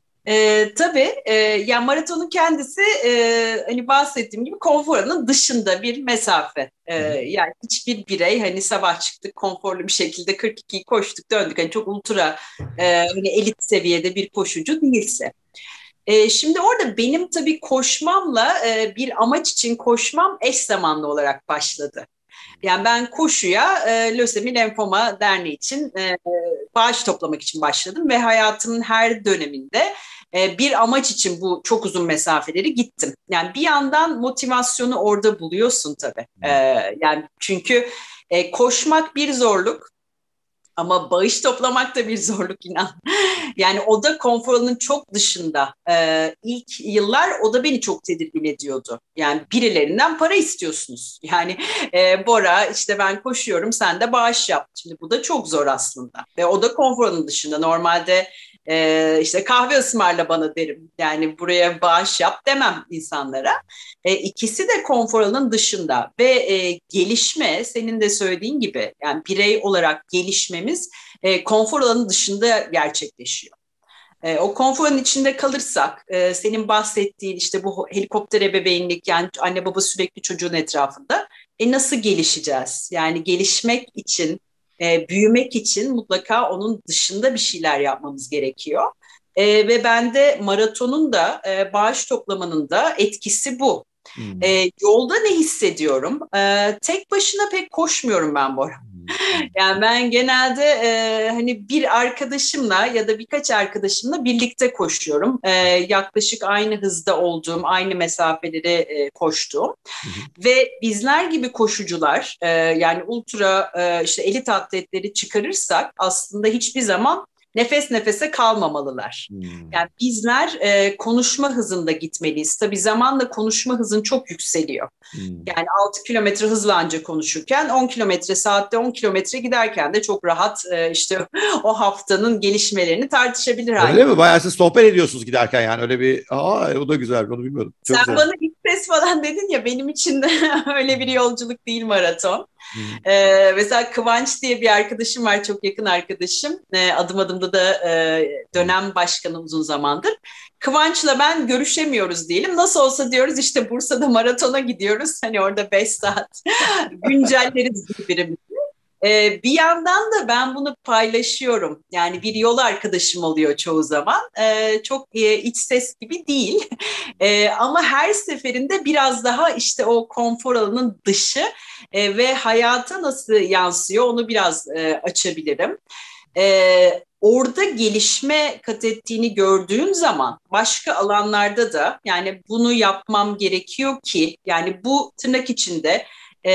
Tabii yani maratonun kendisi hani bahsettiğim gibi konfor alanının dışında bir mesafe. Hı hı. Yani hiçbir birey hani sabah çıktık konforlu bir şekilde 42'yi koştuk döndük. Hani çok ultra hani elit seviyede bir koşucu değilse. Şimdi orada benim tabii koşmamla bir amaç için koşmam eş zamanlı olarak başladı. Yani ben koşuya Lösemi Lenfoma Derneği için bağış toplamak için başladım ve hayatımın her döneminde bir amaç için bu çok uzun mesafeleri gittim. Yani bir yandan motivasyonu orada buluyorsun tabii. Yani çünkü koşmak bir zorluk. Ama bağış toplamak da bir zorluk inan. Yani o da konfor alanının çok dışında. İlk yıllar o da beni çok tedirgin ediyordu. Yani birilerinden para istiyorsunuz. Yani Bora işte ben koşuyorum sen de bağış yap. Şimdi bu da çok zor aslında. Ve o da konfor alanının dışında. Normalde işte kahve ısmarla bana derim. Yani buraya bağış yap demem insanlara. İkisi de konfor alanının dışında ve gelişme senin de söylediğin gibi yani birey olarak gelişmemiz konfor alanının dışında gerçekleşiyor. O konforun içinde kalırsak senin bahsettiğin işte bu helikopter ebeveynlik yani anne baba sürekli çocuğun etrafında nasıl gelişeceğiz? Yani gelişmek için, büyümek için mutlaka onun dışında bir şeyler yapmamız gerekiyor. Ve bende maratonun da bağış toplamanın da etkisi bu. Hmm. Yolda ne hissediyorum? Tek başına pek koşmuyorum ben bu. Hmm. Yani ben genelde hani bir arkadaşımla ya da birkaç arkadaşımla birlikte koşuyorum. Yaklaşık aynı hızda olduğum, aynı mesafeleri koştuğum Hmm. ve bizler gibi koşucular yani ultra işte elit atletleri çıkarırsak aslında hiçbir zaman nefes nefese kalmamalılar. Hmm. Yani bizler konuşma hızında gitmeliyiz. Tabii zamanla konuşma hızın çok yükseliyor. Hmm. Yani 6 kilometre hızla anca konuşurken 10 kilometre saatte 10 kilometre giderken de çok rahat işte o haftanın gelişmelerini tartışabilir hale Öyle mi? geliyor. Bayağı siz sohbet ediyorsunuz giderken yani öyle bir o da güzel, onu bilmiyordum. Çok Sen güzel. bana ilk ses falan dedin ya, benim için de öyle bir yolculuk değil maraton. Hmm. Mesela Kıvanç diye bir arkadaşım var, çok yakın arkadaşım. Adım adımda da dönem başkanı uzun zamandır. Kıvanç'la ben görüşemiyoruz diyelim. Nasıl olsa diyoruz işte Bursa'da maratona gidiyoruz. Hani orada 5 saat güncelleriz birbirimizi. Bir yandan da ben bunu paylaşıyorum. Yani bir yol arkadaşım oluyor çoğu zaman. Çok iç ses gibi değil. Ama her seferinde biraz daha işte o konfor alanının dışı ve hayata nasıl yansıyor onu biraz açabilirim. Orada gelişme kat ettiğini gördüğüm zaman başka alanlarda da yani bunu yapmam gerekiyor ki, yani bu tırnak içinde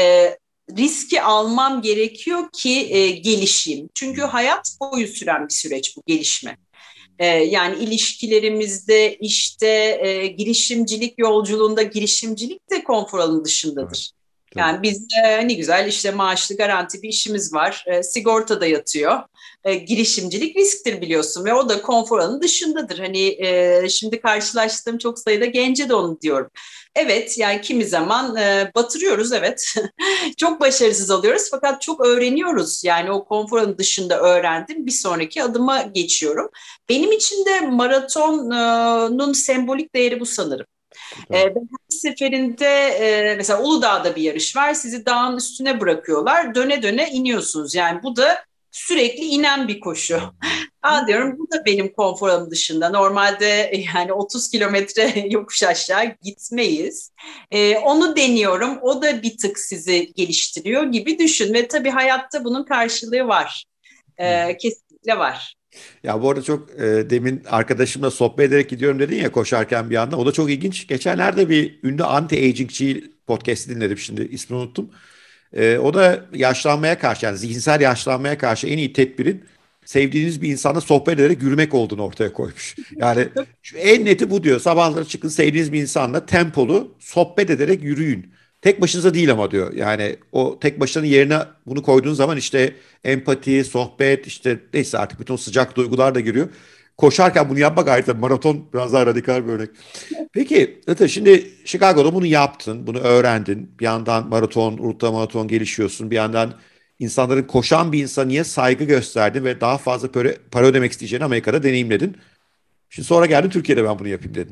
riski almam gerekiyor ki gelişeyim. Çünkü hayat boyu süren bir süreç bu gelişme. Yani ilişkilerimizde, işte girişimcilik yolculuğunda, girişimcilik de konfor alanı Tabii, dışındadır. tabii. Yani biz ne güzel işte maaşlı garanti bir işimiz var, sigortada yatıyor. Girişimcilik risktir biliyorsun ve o da konfor alanı dışındadır. Hani şimdi karşılaştığım çok sayıda gence de onu diyorum. Evet, yani kimi zaman batırıyoruz, evet. Çok başarısız oluyoruz fakat çok öğreniyoruz. Yani o konfor alanı dışında öğrendim, bir sonraki adıma geçiyorum. Benim için de maratonun sembolik değeri bu sanırım. Süper. Ben her seferinde mesela Uludağ'da bir yarış var. Sizi dağın üstüne bırakıyorlar. Döne döne iniyorsunuz. Yani bu da sürekli inen bir koşu. Diyorum bu da benim konfor alanım dışında. Normalde yani 30 kilometre yokuş aşağı gitmeyiz. Onu deniyorum. O da bir tık sizi geliştiriyor gibi düşün. Ve tabii hayatta bunun karşılığı var. Kesinlikle var. Ya bu arada çok demin arkadaşımla sohbet ederek gidiyorum dedin ya koşarken bir anda. O da çok ilginç. Geçenlerde bir ünlü anti-agingçi podcast'i dinledim, şimdi ismini unuttum. O da yaşlanmaya karşı, yani zihinsel yaşlanmaya karşı en iyi tedbirin sevdiğiniz bir insanla sohbet ederek yürümek olduğunu ortaya koymuş. Yani en neti bu diyor. Sabahları çıkın, sevdiğiniz bir insanla tempolu sohbet ederek yürüyün. Tek başınıza değil ama diyor. Yani o tek başına yerine bunu koyduğun zaman işte empati, sohbet, işte neyse artık bütün sıcak duygular da giriyor. Koşarken bunu yapmak ayrıca, maraton biraz daha radikal bir örnek. Peki Ata, şimdi Chicago'da bunu yaptın, bunu öğrendin. Bir yandan maraton, ultramaraton gelişiyorsun. Bir yandan insanların, koşan bir insana niye saygı gösterdin ve daha fazla para ödemek isteyeceğini Amerika'da deneyimledin. Şimdi sonra geldin Türkiye'de ben bunu yapayım dedin.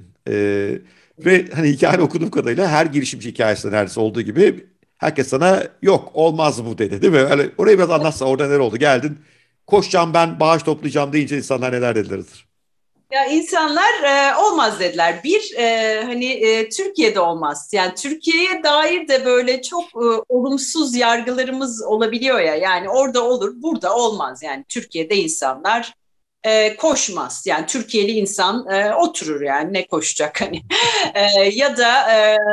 Ve hani hikayeni okuduğum kadarıyla her girişimci hikayesinde neredeyse olduğu gibi herkes sana yok olmaz bu dedi, değil mi? Hani orayı biraz anlatsa, orada neler oldu? Geldin, koşacağım ben, bağış toplayacağım deyince insanlar neler dediler? Ya insanlar olmaz dediler. Bir hani Türkiye'de olmaz. Yani Türkiye'ye dair de böyle çok olumsuz yargılarımız olabiliyor ya. Yani orada olur, burada olmaz. Yani Türkiye'de insanlar koşmaz. Yani Türkiye'li insan oturur, yani ne koşacak hani. Ya da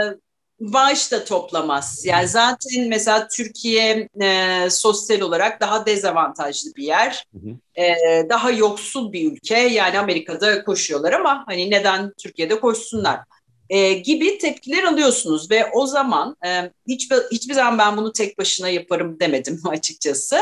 bağış da toplamaz. Yani zaten mesela Türkiye sosyal olarak daha dezavantajlı bir yer. Hı hı. Daha yoksul bir ülke. Yani Amerika'da koşuyorlar ama hani neden Türkiye'de koşsunlar? Gibi tepkiler alıyorsunuz ve o zaman hiçbir zaman ben bunu tek başına yaparım demedim açıkçası.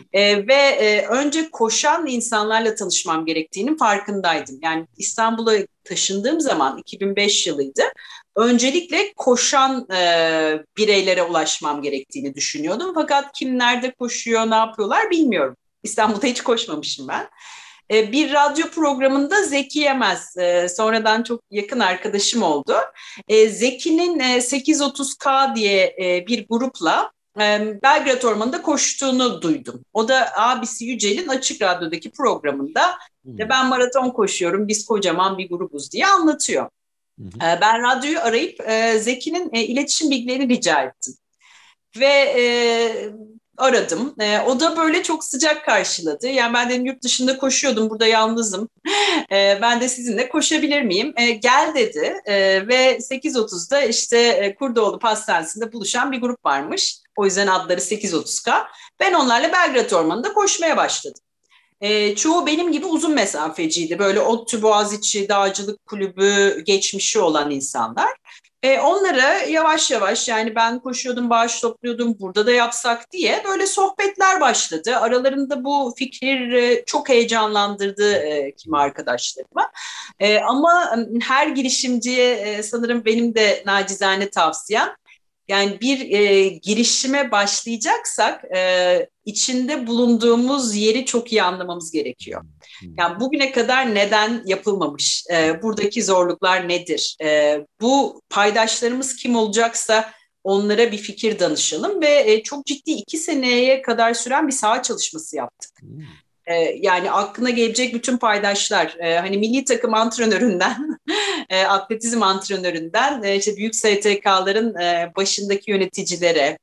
Ve önce koşan insanlarla tanışmam gerektiğinin farkındaydım. Yani İstanbul'a taşındığım zaman 2005 yılıydı. Öncelikle koşan bireylere ulaşmam gerektiğini düşünüyordum. Fakat kim nerede koşuyor, ne yapıyorlar bilmiyorum. İstanbul'da hiç koşmamışım ben. Bir radyo programında Zeki Yemez, sonradan çok yakın arkadaşım oldu. Zeki'nin 830K diye bir grupla Belgrad Ormanı'nda koştuğunu duydum. O da abisi Yücel'in Açık Radyo'daki programında Hı ben maraton koşuyorum, biz kocaman bir grubuz diye anlatıyor. hı. Ben radyoyu arayıp Zeki'nin iletişim bilgilerini rica ettim. Ve aradım. O da böyle çok sıcak karşıladı. Yani ben dedim yurt dışında koşuyordum, burada yalnızım. Ben de sizinle koşabilir miyim? Gel dedi. Ve 8.30'da işte Kurdoğlu Pastanesi'nde buluşan bir grup varmış. O yüzden adları 830K. Ben onlarla Belgrad Ormanı'nda koşmaya başladım. Çoğu benim gibi uzun mesafeciydi. Böyle ODTÜ Boğaziçi Dağcılık Kulübü geçmişi olan insanlar. Onlara yavaş yavaş yani ben koşuyordum, bağış topluyordum, burada da yapsak diye böyle sohbetler başladı. Aralarında bu fikir çok heyecanlandırdı kimi arkadaşlarıma. Ama her girişimciye sanırım benim de nacizane tavsiyem yani bir girişime başlayacaksak içinde bulunduğumuz yeri çok iyi anlamamız gerekiyor. Yani bugüne kadar neden yapılmamış? Buradaki zorluklar nedir? Bu paydaşlarımız kim olacaksa onlara bir fikir danışalım ve çok ciddi 2 seneye kadar süren bir saha çalışması yaptık. Yani aklına gelecek bütün paydaşlar, hani milli takım antrenöründen, atletizm antrenöründen, işte büyük STK'ların başındaki yöneticilere,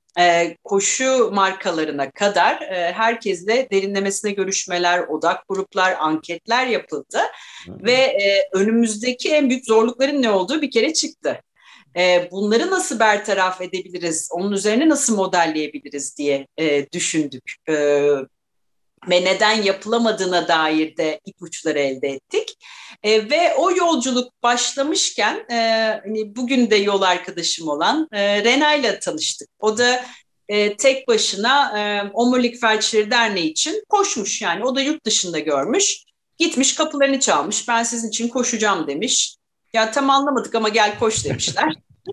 koşu markalarına kadar herkesle derinlemesine görüşmeler, odak gruplar, anketler yapıldı. Ve önümüzdeki en büyük zorlukların ne olduğu bir kere çıktı. Bunları nasıl bertaraf edebiliriz, onun üzerine nasıl modelleyebiliriz diye düşündük. Ve neden yapılamadığına dair de ipuçları elde ettik. Ve o yolculuk başlamışken hani bugün de yol arkadaşım olan Rena'yla tanıştık. O da tek başına Omurilik Felçleri Derneği için koşmuş. Yani o da yurt dışında görmüş. Gitmiş kapılarını çalmış. Ben sizin için koşacağım demiş. Ya tam anlamadık ama gel koş demişler.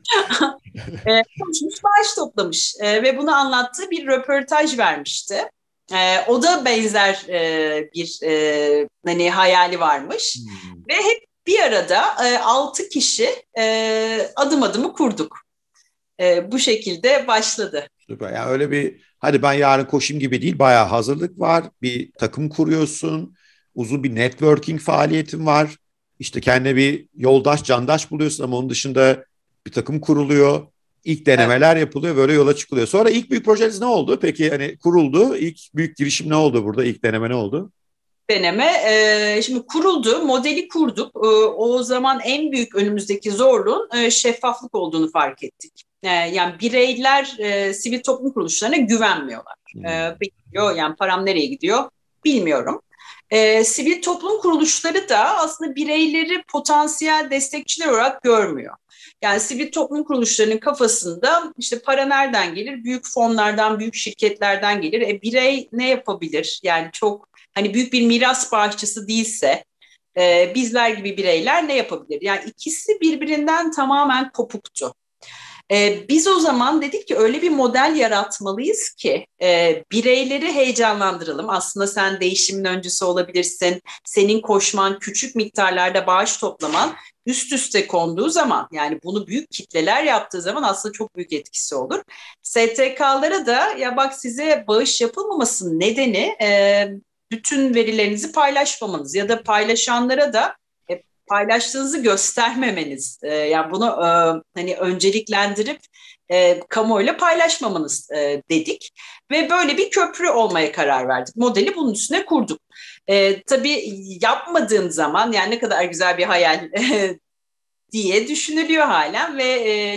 Koşmuş, bağış toplamış ve bunu anlattığı bir röportaj vermişti. O da benzer bir hani hayali varmış ve hep bir arada 6 kişi adım adımı kurduk. Bu şekilde başladı. Süper. Yani öyle bir hadi ben yarın koşayım gibi değil. Bayağı hazırlık var. Bir takım kuruyorsun. Uzun bir networking faaliyetin var. İşte kendine bir yoldaş, candaş buluyorsun ama onun dışında bir takım kuruluyor. İlk Evet. denemeler yapılıyor. Böyle yola çıkılıyor. Sonra ilk büyük projeniz ne oldu? Peki hani kuruldu. İlk büyük girişim ne oldu burada? İlk deneme ne oldu? Deneme. Şimdi kuruldu, modeli kurduk. O zaman en büyük önümüzdeki zorluğun şeffaflık olduğunu fark ettik. Yani bireyler sivil toplum kuruluşlarına güvenmiyorlar. Bilmiyor, yani param nereye gidiyor bilmiyorum. Sivil toplum kuruluşları da aslında bireyleri potansiyel destekçiler olarak görmüyor. Yani sivil toplum kuruluşlarının kafasında işte para nereden gelir? Büyük fonlardan, büyük şirketlerden gelir. Birey ne yapabilir? Yani çok hani büyük bir miras bağışçısı değilse bizler gibi bireyler ne yapabilir? Yani ikisi birbirinden tamamen kopuktu. Biz o zaman dedik ki öyle bir model yaratmalıyız ki bireyleri heyecanlandıralım. Aslında sen değişimin öncüsü olabilirsin. Senin koşman, küçük miktarlarda bağış toplaman üst üste konduğu zaman yani bunu büyük kitleler yaptığı zaman aslında çok büyük etkisi olur. STK'lara da ya bak size bağış yapılmamasının nedeni bütün verilerinizi paylaşmamanız ya da paylaşanlara da paylaştığınızı göstermemeniz, yani bunu hani önceliklendirip kamuoyuyla paylaşmamanız dedik ve böyle bir köprü olmaya karar verdik. Modeli bunun üstüne kurduk. Tabii yapmadığın zaman yani ne kadar güzel bir hayal diye düşünülüyor halen ve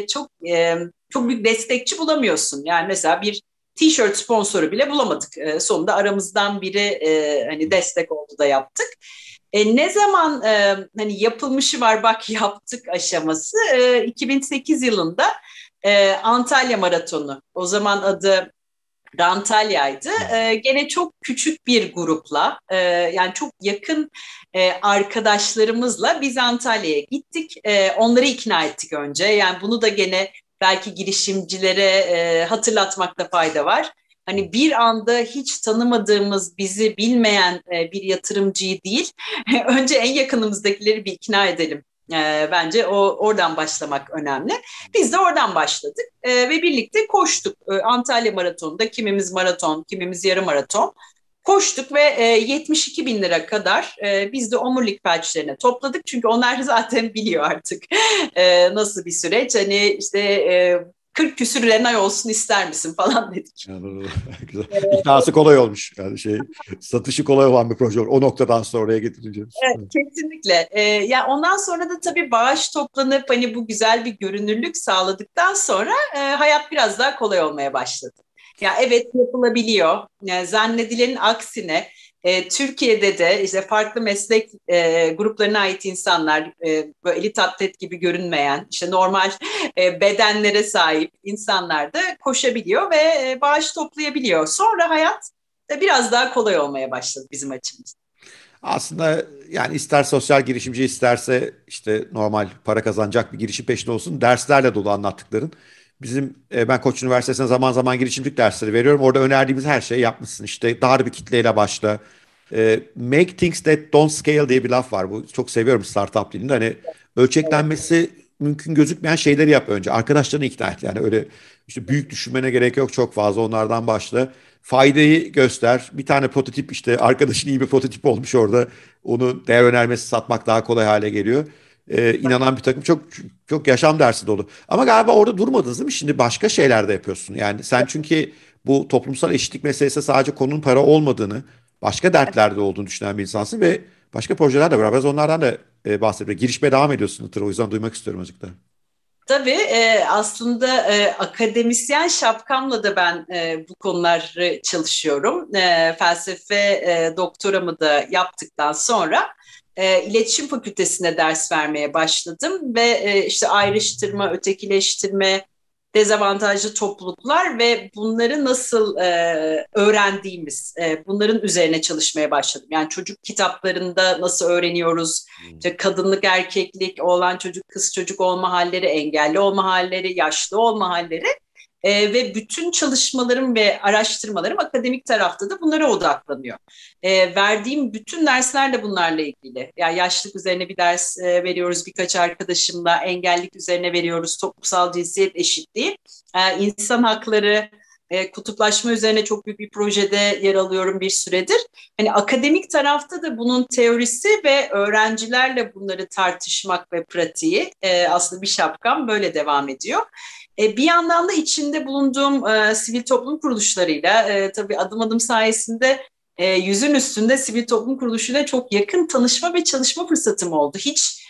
çok büyük destekçi bulamıyorsun. Yani mesela bir tişört sponsoru bile bulamadık. Sonunda aramızdan biri hani destek oldu da yaptık. Ne zaman hani yapılmışı var bak yaptık aşaması 2008 yılında Antalya Maratonu. O zaman adı Antalya'ydı. Gene çok küçük bir grupla yani çok yakın arkadaşlarımızla biz Antalya'ya gittik. Onları ikna ettik önce. Yani bunu da gene belki girişimcilere hatırlatmakta fayda var. Hani bir anda hiç tanımadığımız, bizi bilmeyen bir yatırımcıyı değil, önce en yakınımızdakileri bir ikna edelim. Bence oradan başlamak önemli. Biz de oradan başladık ve birlikte koştuk. Antalya Maratonu'nda kimimiz maraton, kimimiz yarım maraton koştuk ve 72 bin lira kadar biz de omurilik felçlerine topladık. Çünkü onlar zaten biliyor artık nasıl bir süreç. Hani işte 40 küsür Renay olsun ister misin falan dedik. Yani, güzel. İknası kolay olmuş. Yani satışı kolay olan bir proje. O noktadan sonra oraya getirince. Evet, kesinlikle. Yani ondan sonra da tabii bağış toplanıp hani bu güzel bir görünürlük sağladıktan sonra hayat biraz daha kolay olmaya başladı. Ya evet yapılabiliyor. Yani zannedilenin aksine Türkiye'de de işte farklı meslek gruplarına ait insanlar, böyle elit atlet gibi görünmeyen, işte normal bedenlere sahip insanlar da koşabiliyor ve bağış toplayabiliyor. Sonra hayat biraz daha kolay olmaya başladı bizim açımızdan. Aslında yani ister sosyal girişimci isterse işte normal para kazanacak bir girişim peşinde olsun derslerle dolu anlattıkların. Ben Koç Üniversitesi'ne zaman zaman girişimcilik dersleri veriyorum. Orada önerdiğimiz her şeyi yapmışsın. İşte dar bir kitleyle başla. Make things that don't scale diye bir laf var. Bu çok seviyorum startup dilinde. Hani Evet. ölçeklenmesi mümkün gözükmeyen şeyleri yap önce. Arkadaşlarını ikna et. Yani öyle işte büyük düşünmene gerek yok çok fazla onlardan başla. Faydayı göster. Bir tane prototip işte arkadaşın iyi bir prototip olmuş orada. Onu değer önermesi satmak daha kolay hale geliyor. İnanan bir takım çok yaşam dersi dolu. Ama galiba orada durmadınız değil mi? Şimdi başka şeyler de yapıyorsun. Yani sen çünkü bu toplumsal eşitlik meselesi sadece konunun para olmadığını, başka dertlerde olduğunu düşünen bir insansın ve başka projeler de var. Biraz onlardan da bahsediyor. Girişmeye devam ediyorsun Itır. O yüzden duymak istiyorum azıcık da. Tabii aslında akademisyen şapkamla da ben bu konuları çalışıyorum. Felsefe doktoramı da yaptıktan sonra iletişim fakültesine ders vermeye başladım ve işte ayrıştırma, ötekileştirme, dezavantajlı topluluklar ve bunları nasıl öğrendiğimiz, bunların üzerine çalışmaya başladım. Yani çocuk kitaplarında nasıl öğreniyoruz? İşte kadınlık, erkeklik, oğlan çocuk, kız çocuk olma halleri, engelli olma halleri, yaşlı olma halleri. Ve bütün çalışmalarım ve araştırmalarım akademik tarafta da bunlara odaklanıyor. Verdiğim bütün dersler de bunlarla ilgili. Yani yaşlılık üzerine bir ders veriyoruz birkaç arkadaşımla, engellilik üzerine veriyoruz, toplumsal cinsiyet eşitliği, insan hakları, kutuplaşma üzerine çok büyük bir projede yer alıyorum bir süredir. Hani akademik tarafta da bunun teorisi ve öğrencilerle bunları tartışmak ve pratiği aslında bir şapkam böyle devam ediyor. Bir yandan da içinde bulunduğum sivil toplum kuruluşlarıyla tabii adım adım sayesinde yüzün üstünde sivil toplum kuruluşuyla çok yakın tanışma ve çalışma fırsatım oldu. Hiç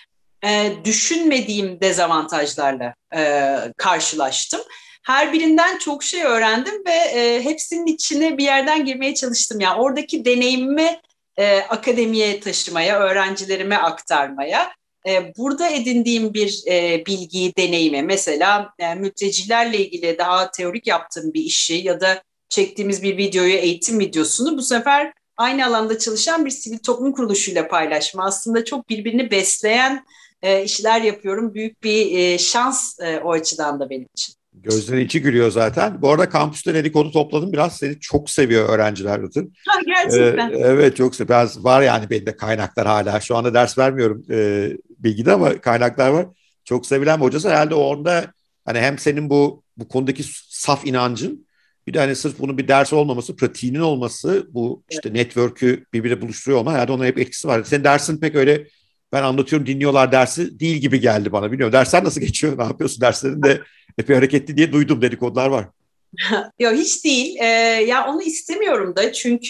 düşünmediğim dezavantajlarla karşılaştım. Her birinden çok şey öğrendim ve hepsinin içine bir yerden girmeye çalıştım. Yani oradaki deneyimimi akademiye taşımaya, öğrencilerime aktarmaya, burada edindiğim bir bilgiyi, deneyimi, mesela mültecilerle ilgili daha teorik yaptığım bir işi ya da çektiğimiz bir videoyu, eğitim videosunu bu sefer aynı alanda çalışan bir sivil toplum kuruluşuyla paylaşma. Aslında çok birbirini besleyen işler yapıyorum. Büyük bir şans o açıdan da benim için. Gözlerin içi gülüyor zaten. Bu arada kampüste dedikodu topladım. Biraz seni çok seviyor öğrenciler Itır. Ha, gerçekten. Evet çok seviyor. Biraz var yani benim de kaynaklar hala. Şu anda ders vermiyorum bilgide ama kaynaklar var. Çok sevilen bir hocası. Herhalde orada hani hem senin bu konudaki saf inancın bir de hani sırf bunun bir ders olmaması, pratiğinin olması bu işte network'ü birbirine buluşturuyor olma herhalde ona hep etkisi var. Senin dersin pek öyle ben anlatıyorum dinliyorlar dersi değil gibi geldi bana. Bilmiyorum dersler nasıl geçiyor? Ne yapıyorsun? Derslerin de epey hareketli diye duydum dedikodular var. Yok, hiç değil. Ya onu istemiyorum da çünkü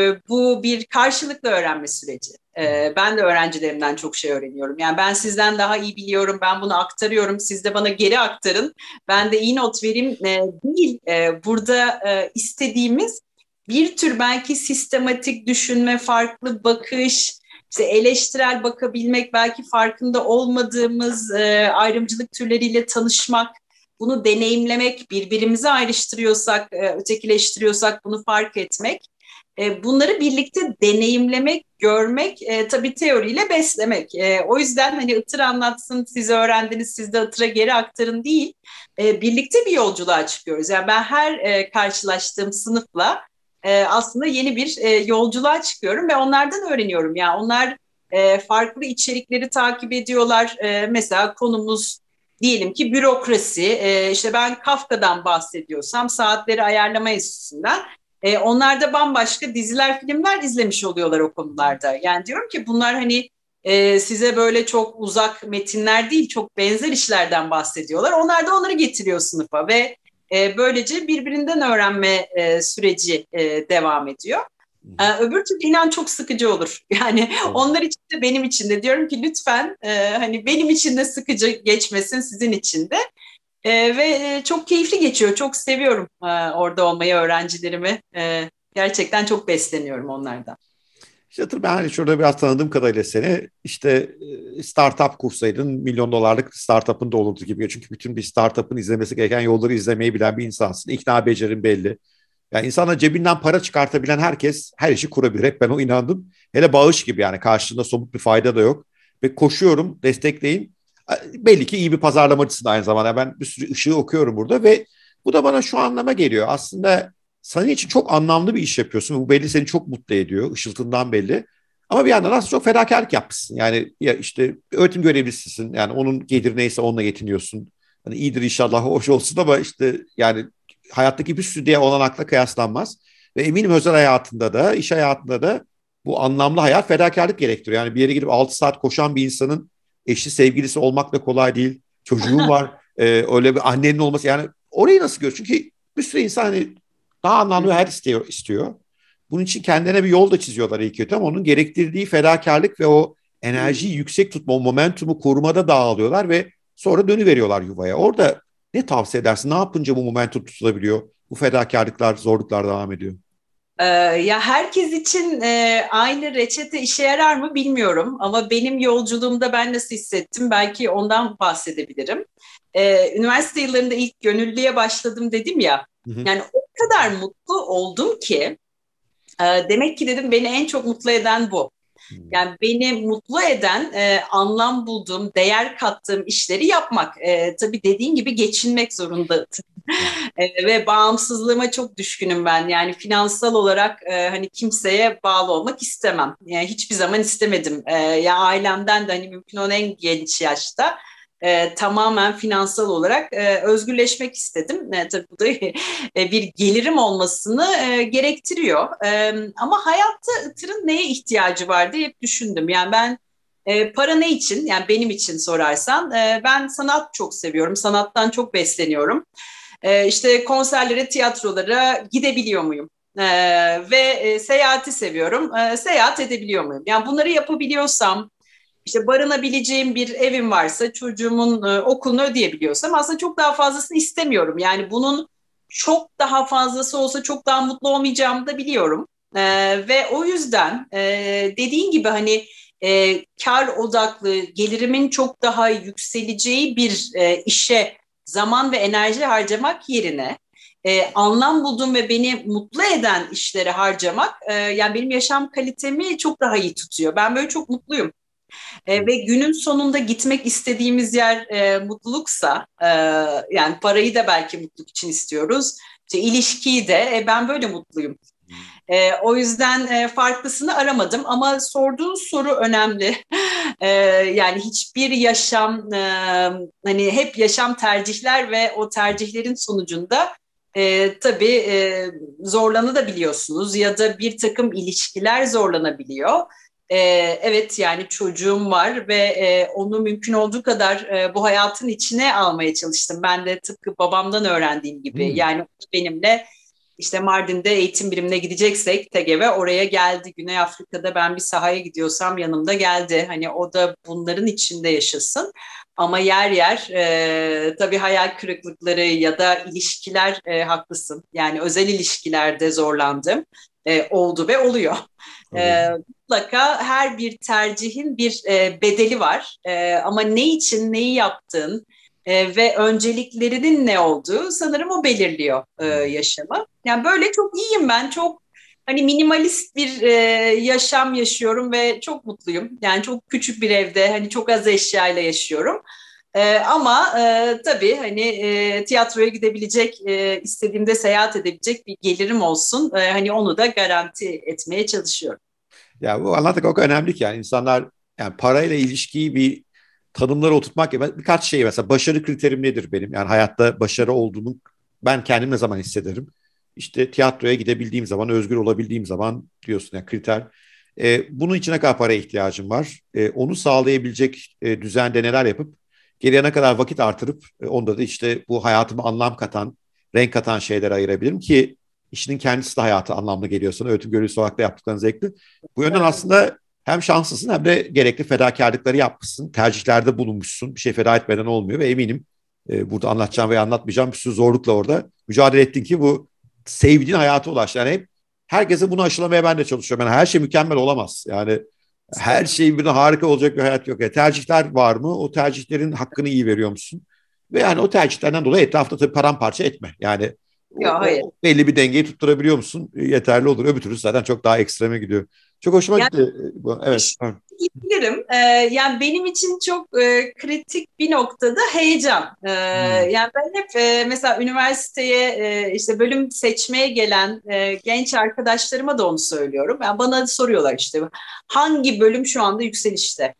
bu bir karşılıklı öğrenme süreci. Ben de öğrencilerimden çok şey öğreniyorum. Yani ben sizden daha iyi biliyorum, ben bunu aktarıyorum, siz de bana geri aktarın. Ben de iyi not vereyim değil. Burada istediğimiz bir tür belki sistematik düşünme, farklı bakış, işte eleştirel bakabilmek, belki farkında olmadığımız ayrımcılık türleriyle tanışmak, bunu deneyimlemek, birbirimizi ayrıştırıyorsak, ötekileştiriyorsak bunu fark etmek, bunları birlikte deneyimlemek, görmek, tabii teoriyle beslemek. O yüzden hani Itır anlatsın, siz öğrendiniz, siz de Itır'a geri aktarın değil, birlikte bir yolculuğa çıkıyoruz. Yani ben her karşılaştığım sınıfla aslında yeni bir yolculuğa çıkıyorum ve onlardan öğreniyorum. Yani onlar farklı içerikleri takip ediyorlar. Mesela konumuz diyelim ki bürokrasi, işte ben Kafka'dan bahsediyorsam Saatleri Ayarlama Enstitüsü'nden, onlar da bambaşka diziler, filmler izlemiş oluyorlar o konularda. Yani diyorum ki bunlar hani size böyle çok uzak metinler değil, çok benzer işlerden bahsediyorlar. Onlar da onları getiriyor sınıfa ve böylece birbirinden öğrenme süreci devam ediyor. Öbür türlü inan çok sıkıcı olur. Yani Evet. onlar için de benim için de diyorum ki lütfen hani benim için de sıkıcı geçmesin sizin için de. Ve çok keyifli geçiyor. Çok seviyorum orada olmayı öğrencilerimi. Gerçekten çok besleniyorum onlardan. İşte ben hani şurada biraz tanıdığım kadarıyla seni işte startup kursaydın milyon dolarlık startup'ın da olurdu gibi. Çünkü bütün bir startup'ın izlemesi gereken yolları izlemeyi bilen bir insansın. İkna becerin belli. Yani insana cebinden para çıkartabilen herkes her işi kurabilir. Hep ben o inandım. Hele bağış gibi yani karşılığında somut bir fayda da yok. Ve koşuyorum, destekleyin. Belli ki iyi bir pazarlamacısın aynı zamanda. Ben bir sürü ışığı okuyorum burada ve bu da bana şu anlama geliyor. Aslında senin için çok anlamlı bir iş yapıyorsun. Bu belli seni çok mutlu ediyor. Işıltından belli. Ama bir yandan aslında çok fedakarlık yapmışsın. Yani ya işte öğretim görevlisisin. Yani onun geliri neyse onunla yetiniyorsun. Hani iyidir inşallah hoş olsun ama işte yani hayattaki bir sürü diğer olanakla kıyaslanmaz. Ve eminim özel hayatında da, iş hayatında da bu anlamlı hayat fedakarlık gerektiriyor. Yani bir yere gidip 6 saat koşan bir insanın eşi, sevgilisi olmak da kolay değil. Çocuğun var. Öyle bir annenin olması. Yani orayı nasıl gör? Çünkü bir sürü insan hani daha anlamlı bir hayat istiyor. Bunun için kendine bir yol da çiziyorlar iyi kötü ama onun gerektirdiği fedakarlık ve o enerjiyi yüksek tutma, o momentumu korumada dağılıyorlar ve sonra dönüveriyorlar yuvaya. Orada ne tavsiye edersin? Ne yapınca bu momentum tutulabiliyor? Bu fedakarlıklar, zorluklar devam ediyor. Ya herkes için aynı reçete işe yarar mı bilmiyorum ama benim yolculuğumda ben nasıl hissettim belki ondan bahsedebilirim. Üniversite yıllarında ilk gönüllüye başladım dedim ya. Hı hı. Yani o kadar mutlu oldum ki demek ki dedim beni en çok mutlu eden bu. Yani beni mutlu eden, anlam bulduğum, değer kattığım işleri yapmak. Tabii dediğin gibi geçinmek zorunda. Ve bağımsızlığıma çok düşkünüm ben. Yani finansal olarak hani kimseye bağlı olmak istemem. Yani hiçbir zaman istemedim. Ya ailemden de hani mümkün olan en genç yaşta tamamen finansal olarak özgürleşmek istedim. Tabii bu da bir gelirim olmasını gerektiriyor. Ama hayatta Itır'ın neye ihtiyacı var diye hep düşündüm. Yani ben para ne için? Yani benim için sorarsan ben sanat çok seviyorum. Sanattan çok besleniyorum. İşte konserlere, tiyatrolara gidebiliyor muyum? Ve seyahati seviyorum. Seyahat edebiliyor muyum? Yani bunları yapabiliyorsam, işte barınabileceğim bir evim varsa, çocuğumun okulunu ödeyebiliyorsam aslında çok daha fazlasını istemiyorum. Yani bunun çok daha fazlası olsa çok daha mutlu olmayacağımı da biliyorum. Ve o yüzden dediğin gibi hani kar odaklı, gelirimin çok daha yükseleceği bir işe zaman ve enerji harcamak yerine anlam bulduğum ve beni mutlu eden işlere harcamak yani benim yaşam kalitemi çok daha iyi tutuyor. Ben böyle çok mutluyum. Ve günün sonunda gitmek istediğimiz yer mutluluksa, yani parayı da belki mutluluk için istiyoruz, işte ilişkiyi de ben böyle mutluyum. O yüzden farklısını aramadım ama sorduğun soru önemli. Yani hiçbir yaşam, hani hep yaşam tercihler ve o tercihlerin sonucunda tabii zorlanabiliyorsunuz ya da bir takım ilişkiler zorlanabiliyor. Evet yani çocuğum var ve onu mümkün olduğu kadar bu hayatın içine almaya çalıştım. Ben de tıpkı babamdan öğrendiğim gibi Hmm. yani benimle işte Mardin'de eğitim birimine gideceksek TGV oraya geldi. Güney Afrika'da ben bir sahaya gidiyorsam yanımda geldi. Hani o da bunların içinde yaşasın. Ama yer yer tabii hayal kırıklıkları ya da ilişkiler haklısın. Yani özel ilişkilerde zorlandım. Oldu ve oluyor. Tabii. Mutlaka her bir tercihin bir bedeli var. Ama ne için neyi yaptığın ve önceliklerinin ne olduğu sanırım o belirliyor yaşamı. Yani böyle çok iyiyim ben. Çok hani minimalist bir yaşam yaşıyorum ve çok mutluyum. Yani çok küçük bir evde hani çok az eşyayla yaşıyorum. Ama tabii hani tiyatroya gidebilecek, istediğimde seyahat edebilecek bir gelirim olsun. Hani onu da garanti etmeye çalışıyorum. Ya bu anlattık o kadar önemli ki yani insanlar yani parayla ilişkiyi bir tanımlara oturtmak ya birkaç şey mesela başarı kriterim nedir benim? Yani hayatta başarı olduğunu ben kendim ne zaman hissederim? İşte tiyatroya gidebildiğim zaman, özgür olabildiğim zaman diyorsun yani kriter. Bunun için ne kadar paraya ihtiyacım var? Onu sağlayabilecek düzende neler yapıp geriye ne kadar vakit artırıp onda da işte bu hayatıma anlam katan, renk katan şeylere ayırabilirim ki işinin kendisi de hayatı anlamlı geliyor sana. Öğretim görevlisi olarak da yaptıkların zevkli. Bu yönden Evet. aslında hem şanslısın hem de gerekli fedakarlıkları yapmışsın. Tercihlerde bulunmuşsun. Bir şey feda etmeden olmuyor ve eminim burada anlatacağım veya anlatmayacağım bir sürü zorlukla orada mücadele ettin ki bu sevdiğin hayata ulaş. Yani hep Herkese bunu aşılamaya ben de çalışıyorum. Yani her şey mükemmel olamaz. Yani her şeyin bir de harika olacak bir hayat yok. Tercihler var mı? O tercihlerin hakkını iyi veriyor musun? Ve yani o tercihlerden dolayı etrafta tabii paramparça etme. Yani Ya hayır. o belli bir dengeyi tutturabiliyor musun? Yeterli olur. Öbür türlü zaten çok daha ekstreme gidiyor. Çok hoşuma Yani gitti. Evet. diyebilirim. Yani benim için çok kritik bir noktada heyecan. Hmm. Yani ben hep mesela üniversiteye işte bölüm seçmeye gelen genç arkadaşlarıma da onu söylüyorum. Yani bana soruyorlar işte hangi bölüm şu anda yükselişte?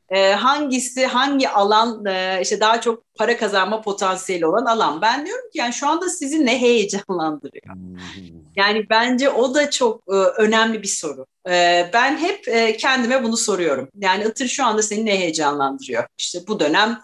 Hangisi, hangi alan işte daha çok para kazanma potansiyeli olan alan? Ben diyorum ki yani şu anda sizi ne heyecanlandırıyor? Hmm. Yani bence o da çok önemli bir soru. Ben hep kendime bunu soruyorum. Yani Itır şu anda seni ne heyecanlandırıyor? İşte bu dönem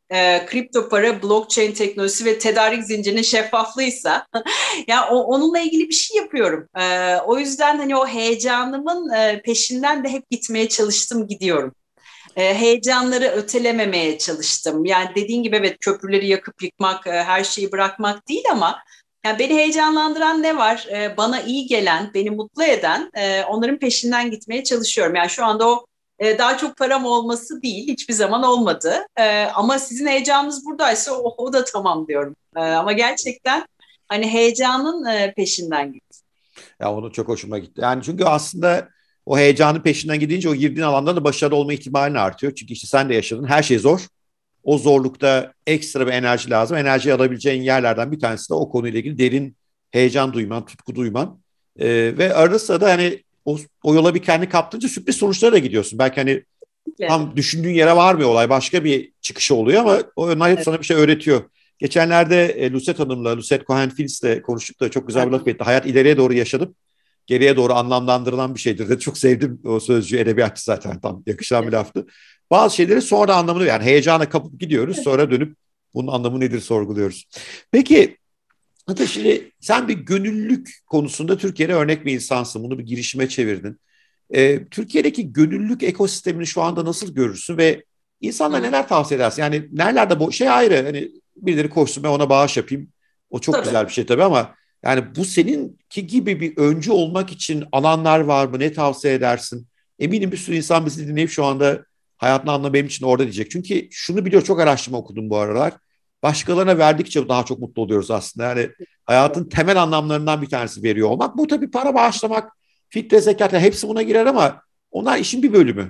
kripto para, blockchain teknolojisi ve tedarik zincirinin şeffaflığıysa ya onunla ilgili bir şey yapıyorum. O yüzden hani o heyecanımın peşinden de hep gitmeye çalıştım, gidiyorum. Heyecanları ötelememeye çalıştım. Yani dediğin gibi evet köprüleri yakıp yıkmak, her şeyi bırakmak değil ama yani beni heyecanlandıran ne var? Bana iyi gelen, beni mutlu eden onların peşinden gitmeye çalışıyorum. Yani şu anda o daha çok param olması değil, hiçbir zaman olmadı. Ama sizin heyecanınız buradaysa o da tamam diyorum. Ama gerçekten hani heyecanın peşinden git. Ya onu çok hoşuma gitti. Yani çünkü aslında o heyecanın peşinden gidince o girdiğin alanda da başarılı olma ihtimalin artıyor. Çünkü işte sen de yaşadın. Her şey zor. O zorlukta ekstra bir enerji lazım. Enerjiyi alabileceğin yerlerden bir tanesi de o konuyla ilgili derin heyecan duyman, tutku duyman. Ve arada sırada hani o yola bir kendi kaptırınca sürpriz sonuçlara da gidiyorsun. Belki hani tam düşündüğün yere varmıyor olay. Başka bir çıkışı oluyor ama onlar hep Evet. sana bir şey öğretiyor. Geçenlerde Lucette Hanım'la, Lucette Cohen-Phillips'le konuştuk da çok güzel bir laf etti. Hayat ileriye doğru yaşadım, geriye doğru anlamlandırılan bir şeydir de çok sevdim o sözcüğü, edebiyatçı zaten tam yakışan bir laftı. Bazı şeyleri sonra anlamını yani heyecana kapıp gidiyoruz sonra dönüp bunun anlamı nedir sorguluyoruz. Peki hatta şimdi sen bir gönüllülük konusunda Türkiye'de örnek bir insansın. Bunu bir girişime çevirdin. Türkiye'deki gönüllülük ekosistemini şu anda nasıl görürsün ve insanlara Hı, neler tavsiye edersin? Yani nerelerde bu şey ayrı hani birileri koşsun ben ona bağış yapayım. O çok tabii. güzel bir şey tabii ama yani bu seninki gibi bir öncü olmak için alanlar var mı? Ne tavsiye edersin? Eminim bir sürü insan bizi dinleyip şu anda hayatını anla benim için orada diyecek. Çünkü şunu biliyor çok araştırma okudum bu aralar. Başkalarına verdikçe daha çok mutlu oluyoruz aslında. Yani hayatın temel anlamlarından bir tanesi veriyor olmak. Bu tabii para bağışlamak, fitre, zekat hepsi buna girer ama onlar işin bir bölümü.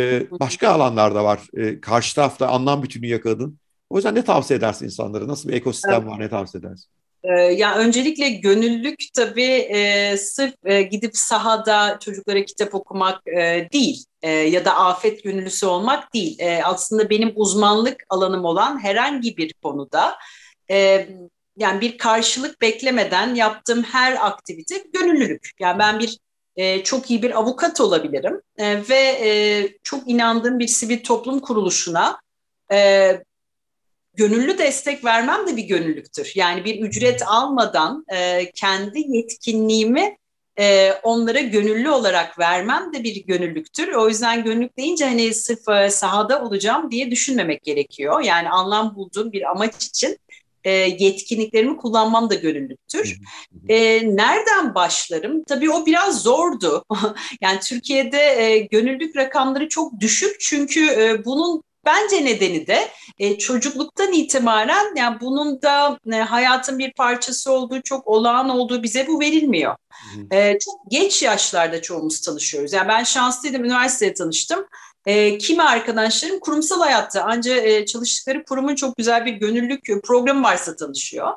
Başka alanlarda var. Karşı tarafta anlam bütünü yakaladın. O yüzden ne tavsiye edersin insanlara? Nasıl bir ekosistem var? Ne tavsiye edersin? Ya öncelikle gönüllülük tabii sırf gidip sahada çocuklara kitap okumak değil ya da afet gönüllüsü olmak değil. Aslında benim uzmanlık alanım olan herhangi bir konuda e, yani bir karşılık beklemeden yaptığım her aktivite gönüllülük. Yani ben bir çok iyi bir avukat olabilirim ve çok inandığım bir sivil toplum kuruluşuna e, gönüllü destek vermem de bir gönüllülüktür. Yani bir ücret almadan kendi yetkinliğimi onlara gönüllü olarak vermem de bir gönüllülüktür. O yüzden gönüllülük deyince hani sırf sahada olacağım diye düşünmemek gerekiyor. Yani anlam bulduğum bir amaç için yetkinliklerimi kullanmam da gönüllülüktür. Nereden başlarım? Tabii o biraz zordu. Yani Türkiye'de gönüllülük rakamları çok düşük çünkü bunun bence nedeni de çocukluktan itibaren yani bunun da hayatın bir parçası olduğu, çok olağan olduğu bize bu verilmiyor. Çok geç yaşlarda çoğumuz tanışıyoruz. Yani ben şanslıydım, üniversitede tanıştım. Kimi arkadaşlarım kurumsal hayatta ancak çalıştıkları kurumun çok güzel bir gönüllülük programı varsa tanışıyor.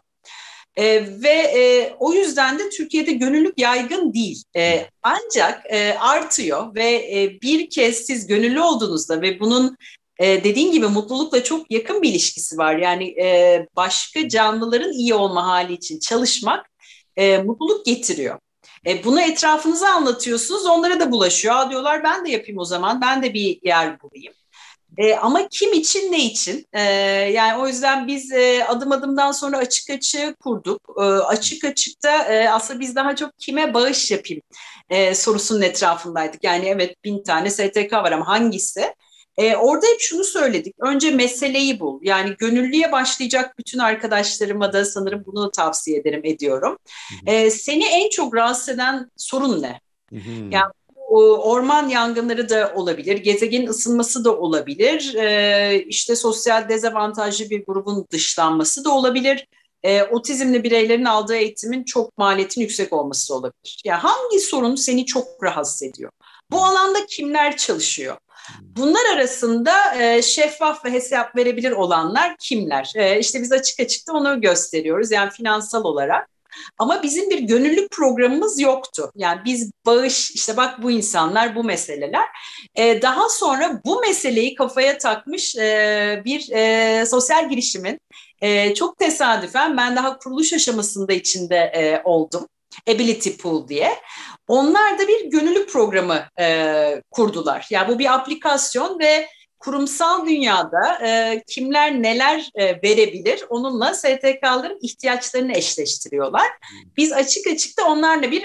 Ve o yüzden de Türkiye'de gönüllülük yaygın değil. Ancak artıyor ve bir kez siz gönüllü olduğunuzda ve bunun dediğin gibi mutlulukla çok yakın bir ilişkisi var. Yani başka canlıların iyi olma hali için çalışmak mutluluk getiriyor. Bunu etrafınıza anlatıyorsunuz, onlara da bulaşıyor. Aa, diyorlar ben de yapayım o zaman, ben de bir yer bulayım. Ama kim için ne için? Yani o yüzden biz adım adımdan sonra açık açığı kurduk. Açık açıkta aslında biz daha çok kime bağış yapayım sorusunun etrafındaydık. Yani evet 1000 tane STK var ama hangisi? Orada hep şunu söyledik. Önce meseleyi bul. Yani gönüllüye başlayacak bütün arkadaşlarıma da sanırım bunu tavsiye ediyorum. Hı hı. Seni en çok rahatsız eden sorun ne? Hı hı. Yani orman yangınları da olabilir, gezegenin ısınması da olabilir, işte sosyal dezavantajlı bir grubun dışlanması da olabilir, otizmli bireylerin aldığı eğitimin çok maliyetin yüksek olması da olabilir. Yani hangi sorun seni çok rahatsız ediyor? Bu alanda kimler çalışıyor? Bunlar arasında şeffaf ve hesap verebilir olanlar kimler? İşte biz açık açık da onu gösteriyoruz, yani finansal olarak. Ama bizim bir gönüllülük programımız yoktu. Yani biz bağış, işte bak bu insanlar, bu meseleler. Daha sonra bu meseleyi kafaya takmış bir sosyal girişimin çok tesadüfen, ben daha kuruluş aşamasında içinde oldum. Ability Pool diye. Onlar da bir gönüllülük programı kurdular. Yani bu bir aplikasyon ve kurumsal dünyada kimler neler verebilir, onunla STK'ların ihtiyaçlarını eşleştiriyorlar. Biz açık açık da onlarla bir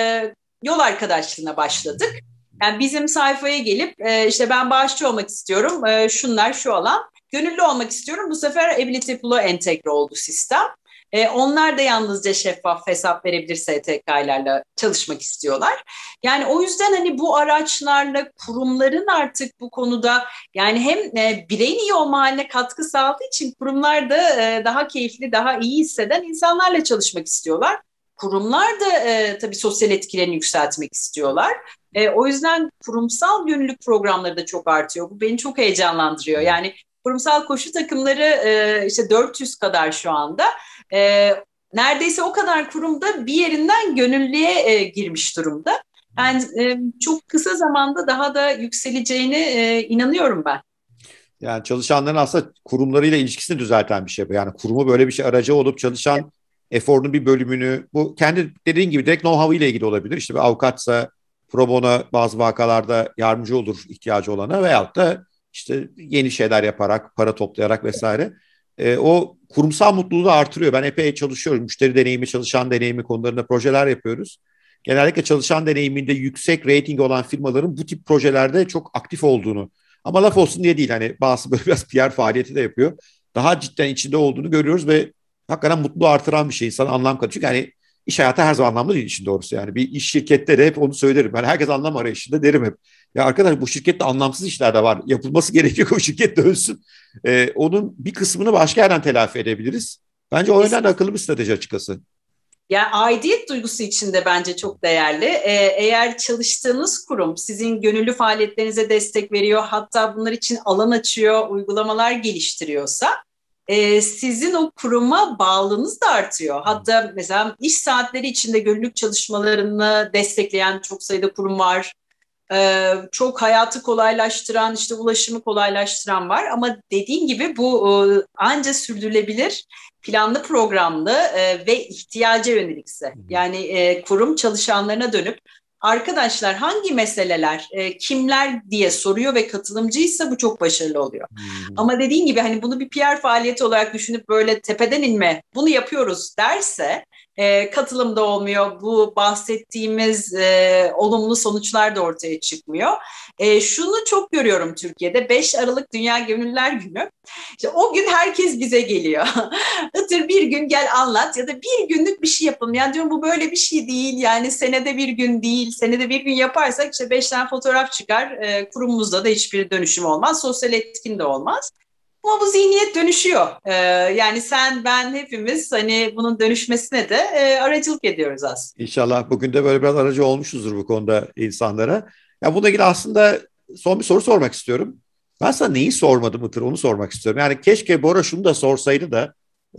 yol arkadaşlığına başladık. Yani bizim sayfaya gelip işte ben bağışçı olmak istiyorum, şunlar şu alan, gönüllü olmak istiyorum. Bu sefer Ability Pool'a entegre oldu sistem. Onlar da yalnızca şeffaf hesap verebilir STK'larla çalışmak istiyorlar. Yani o yüzden hani bu araçlarla kurumların artık bu konuda, yani hem bireyin iyi olma haline katkı sağladığı için kurumlar da daha keyifli, daha iyi hisseden insanlarla çalışmak istiyorlar. Kurumlar da tabii sosyal etkilerini yükseltmek istiyorlar. O yüzden kurumsal gönüllülük programları da çok artıyor. Bu beni çok heyecanlandırıyor. Yani kurumsal koşu takımları işte 400 kadar şu anda. E, Neredeyse o kadar kurumda bir yerinden gönüllüye girmiş durumda. Yani çok kısa zamanda daha da yükseleceğine inanıyorum ben. Yani çalışanların aslında kurumlarıyla ilişkisini düzelten bir şey bu. Yani kurumu böyle bir şey aracı olup çalışan eforunun bir bölümünü, bu kendi dediğin gibi direkt know-how ile ilgili olabilir. İşte bir avukatsa pro bono bazı vakalarda yardımcı olur ihtiyacı olana, veyahut da işte yeni şeyler yaparak, para toplayarak vesaire. O kurumsal mutluluğu da artırıyor. Ben epey çalışıyorum. Müşteri deneyimi, çalışan deneyimi konularında projeler yapıyoruz. Genellikle çalışan deneyiminde yüksek rating olan firmaların bu tip projelerde çok aktif olduğunu, ama laf olsun diye değil, hani bazı böyle biraz PR faaliyeti de yapıyor. Daha cidden içinde olduğunu görüyoruz ve hakikaten mutluluğu artıran bir şey. İnsana anlam katıyor. Çünkü hani iş hayatı her zaman anlamlı değil işin doğrusu yani. Bir iş şirkette de hep onu söylerim. Ben herkes anlam arayışında derim hep. Ya arkadaş, bu şirkette anlamsız işler de var. Yapılması gerekiyor ki o şirket de ölsün. Onun bir kısmını başka yerden telafi edebiliriz. Bence o yönden de akıllı bir strateji açıkçası. Yani aidiyet duygusu için de bence çok değerli. Eğer çalıştığınız kurum sizin gönüllü faaliyetlerinize destek veriyor, hatta bunlar için alan açıyor, uygulamalar geliştiriyorsa, sizin o kuruma bağlılığınız da artıyor. Hatta mesela iş saatleri içinde gönüllülük çalışmalarını destekleyen çok sayıda kurum var. Çok hayatı kolaylaştıran, işte ulaşımı kolaylaştıran var. Ama dediğin gibi bu anca sürdürülebilir, planlı programlı ve ihtiyaca yönelikse. Yani kurum çalışanlarına dönüp arkadaşlar hangi meseleler, kimler diye soruyor ve katılımcıysa bu çok başarılı oluyor. Ama dediğin gibi hani bunu bir PR faaliyeti olarak düşünüp böyle tepeden inme, bunu yapıyoruz derse katılım da olmuyor. Bu bahsettiğimiz olumlu sonuçlar da ortaya çıkmıyor. Şunu çok görüyorum Türkiye'de. 5 Aralık Dünya Gönüllüler Günü. İşte o gün herkes bize geliyor. Itır bir gün gel anlat ya da bir günlük bir şey yapalım. Yani diyorum bu böyle bir şey değil. Yani senede bir gün değil. Senede bir gün yaparsak işte 5 tane fotoğraf çıkar. Kurumumuzda da hiçbir dönüşüm olmaz. Sosyal etkin de olmaz. Ama bu zihniyet dönüşüyor. Yani sen, ben, hepimiz hani bunun dönüşmesine de aracılık ediyoruz aslında. İnşallah bugün de böyle biraz aracı olmuşuzdur bu konuda insanlara. Ya bununla ilgili aslında son bir soru sormak istiyorum. Ben sana neyi sormadım Itır, onu sormak istiyorum. Yani keşke Bora şunu da sorsaydı da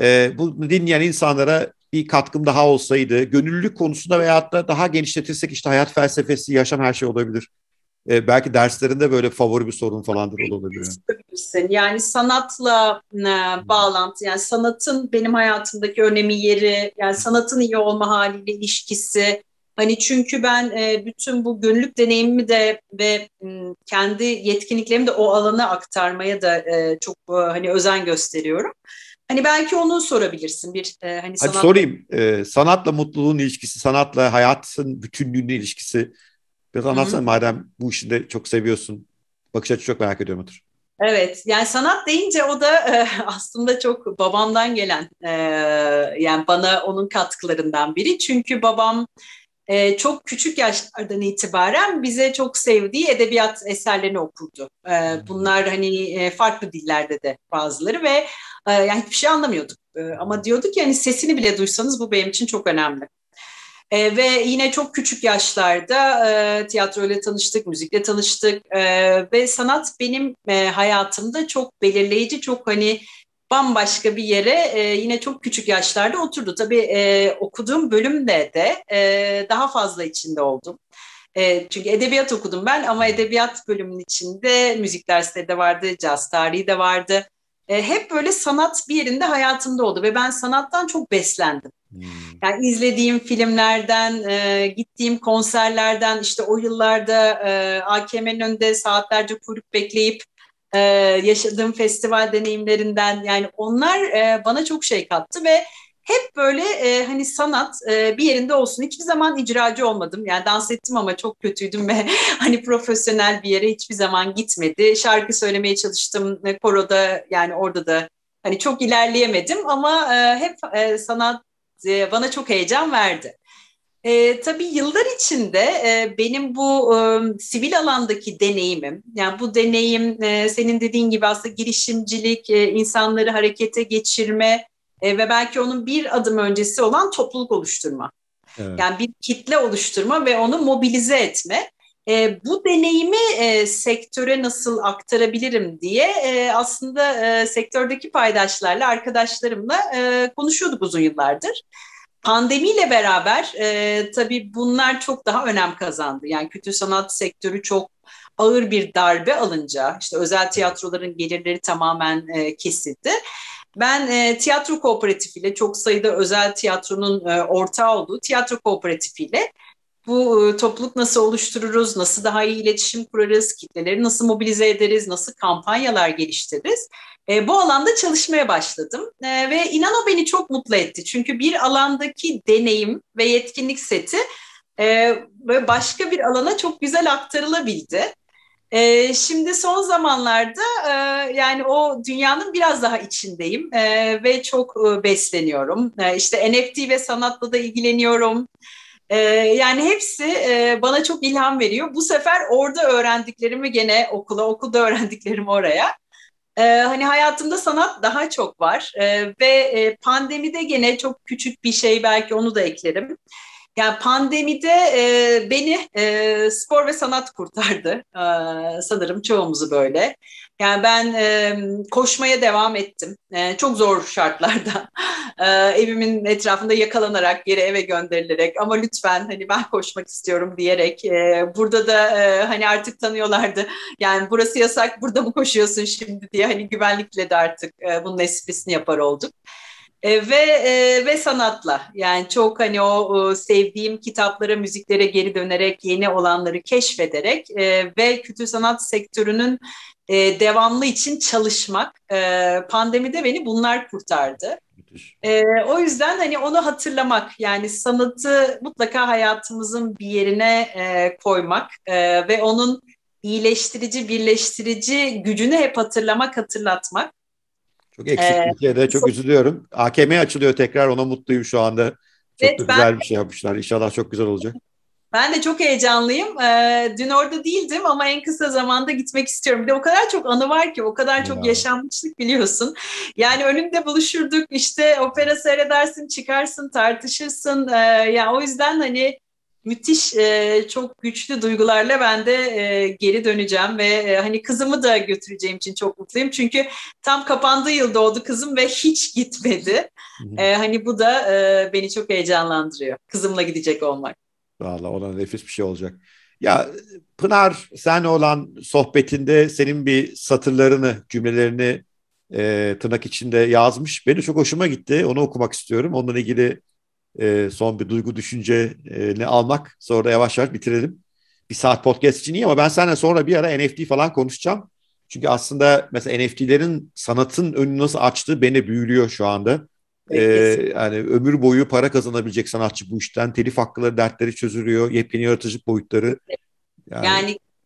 bu dinleyen insanlara bir katkım daha olsaydı. Gönüllülük konusunda veyahut da daha genişletirsek işte hayat felsefesi, yaşam, her şey olabilir. Belki derslerinde böyle favori bir sorun falandır, o da olabilir. Yani sanatla bağlantı, yani sanatın benim hayatımdaki önemi, yeri, yani sanatın iyi olma haliyle ilişkisi. Hani çünkü ben bütün bu gönüllülük deneyimimi de ve kendi yetkinliklerimi de o alana aktarmaya da çok hani özen gösteriyorum. Hani belki onu sorabilirsin, bir hani Hadi sanatla. sorayım. Sanatla mutluluğun ilişkisi, sanatla hayatın bütünlüğünün ilişkisi. Biraz Hı hı. anlatsana madem bu işi de çok seviyorsun. Bakış açısı çok merak ediyorum Otur. Evet, yani sanat deyince o da aslında çok babamdan gelen, yani bana onun katkılarından biri. Çünkü babam çok küçük yaşlardan itibaren bize çok sevdiği edebiyat eserlerini okurdu. Bunlar hani farklı dillerde de bazıları ve yani hiçbir şey anlamıyorduk. Ama diyorduk ki hani sesini bile duysanız bu benim için çok önemli. Ve yine çok küçük yaşlarda tiyatroyla tanıştık, müzikle tanıştık ve sanat benim hayatımda çok belirleyici, çok hani bambaşka bir yere yine çok küçük yaşlarda oturdu. Tabii okuduğum bölümde de daha fazla içinde oldum. Çünkü edebiyat okudum ben ama edebiyat bölümünün içinde müzik dersleri de vardı, caz tarihi de vardı. Hep böyle sanat bir yerinde hayatımda oldu ve ben sanattan çok beslendim. Hmm. Yani izlediğim filmlerden, gittiğim konserlerden, işte o yıllarda AKM'nin önünde saatlerce kuyruk bekleyip yaşadığım festival deneyimlerinden, yani onlar bana çok şey kattı ve hep böyle hani sanat bir yerinde olsun. Hiçbir zaman icracı olmadım. Yani dans ettim ama çok kötüydüm ve hani profesyonel bir yere hiçbir zaman gitmedi. Şarkı söylemeye çalıştım koroda, yani orada da hani çok ilerleyemedim ama hep sanat bana çok heyecan verdi. Tabii yıllar içinde benim bu sivil alandaki deneyimim, yani bu deneyim senin dediğin gibi aslında girişimcilik, insanları harekete geçirme ve belki onun bir adım öncesi olan topluluk oluşturma. Evet. Yani bir kitle oluşturma ve onu mobilize etme. Bu deneyimi sektöre nasıl aktarabilirim diye aslında sektördeki paydaşlarla, arkadaşlarımla konuşuyorduk uzun yıllardır. Pandemiyle beraber tabii bunlar çok daha önem kazandı. Yani kültür sanat sektörü çok ağır bir darbe alınca, işte özel tiyatroların gelirleri tamamen kesildi. Ben tiyatro kooperatifiyle, çok sayıda özel tiyatronun ortağı olduğu tiyatro kooperatifiyle bu topluluk nasıl oluştururuz, nasıl daha iyi iletişim kurarız, kitleleri nasıl mobilize ederiz, nasıl kampanyalar geliştiririz. Bu alanda çalışmaya başladım ve inan o beni çok mutlu etti. Çünkü bir alandaki deneyim ve yetkinlik seti böyle başka bir alana çok güzel aktarılabildi. Şimdi son zamanlarda yani o dünyanın biraz daha içindeyim ve çok besleniyorum. İşte NFT ve sanatla da ilgileniyorum. Yani hepsi bana çok ilham veriyor. Bu sefer orada öğrendiklerimi gene okula, okulda öğrendiklerimi oraya. Hani hayatımda sanat daha çok var ve pandemide gene çok küçük bir şey, belki onu da eklerim. Yani pandemide beni spor ve sanat kurtardı. Sanırım çoğumuzu böyle. Yani ben koşmaya devam ettim. Çok zor şartlarda. Evimin etrafında yakalanarak, geri eve gönderilerek, ama lütfen hani ben koşmak istiyorum diyerek. Burada da hani artık tanıyorlardı. Yani burası yasak, burada mı koşuyorsun şimdi diye, hani güvenlikle de artık bunun esprisini yapar olduk. Ve sanatla, yani çok hani o sevdiğim kitaplara, müziklere geri dönerek, yeni olanları keşfederek ve kültür sanat sektörünün devamlı için çalışmak, pandemide beni bunlar kurtardı. Müthiş. O yüzden hani onu hatırlamak, yani sanatı mutlaka hayatımızın bir yerine koymak ve onun iyileştirici, birleştirici gücünü hep hatırlamak, hatırlatmak. Çok eksik E, Türkiye'de, çok üzülüyorum. AKM açılıyor tekrar, ona mutluyum şu anda. Çok da evet, ben güzel bir şey yapmışlar. İnşallah çok güzel olacak. Ben de çok heyecanlıyım. Dün orada değildim ama en kısa zamanda gitmek istiyorum. Bir de o kadar çok anı var ki, o kadar çok Ya. yaşanmışlık biliyorsun. Yani önümde buluşurduk, işte opera seyredersin, çıkarsın, tartışırsın. Yani o yüzden hani müthiş, çok güçlü duygularla ben de geri döneceğim ve hani kızımı da götüreceğim için çok mutluyum. Çünkü tam kapandığı yıl doğdu kızım ve hiç gitmedi. Hı hı. Hani bu da beni çok heyecanlandırıyor. Kızımla gidecek olmak. Vallahi ona nefis bir şey olacak. Ya Pınar, senle olan sohbetinde senin bir satırlarını, cümlelerini tırnak içinde yazmış. Benim çok hoşuma gitti. Onu okumak istiyorum. Onunla ilgili son bir duygu düşünceni almak. Sonra da yavaş yavaş bitirelim. Bir saat podcast için iyi ama ben seninle sonra bir ara NFT falan konuşacağım. Çünkü aslında mesela NFT'lerin sanatın önünü nasıl açtığı beni büyülüyor şu anda. Ee, Evet, kesin. Yani ömür boyu para kazanabilecek sanatçı bu işten. Telif hakları dertleri çözülüyor. Yepyeni yaratıcılık boyutları. Yani Yani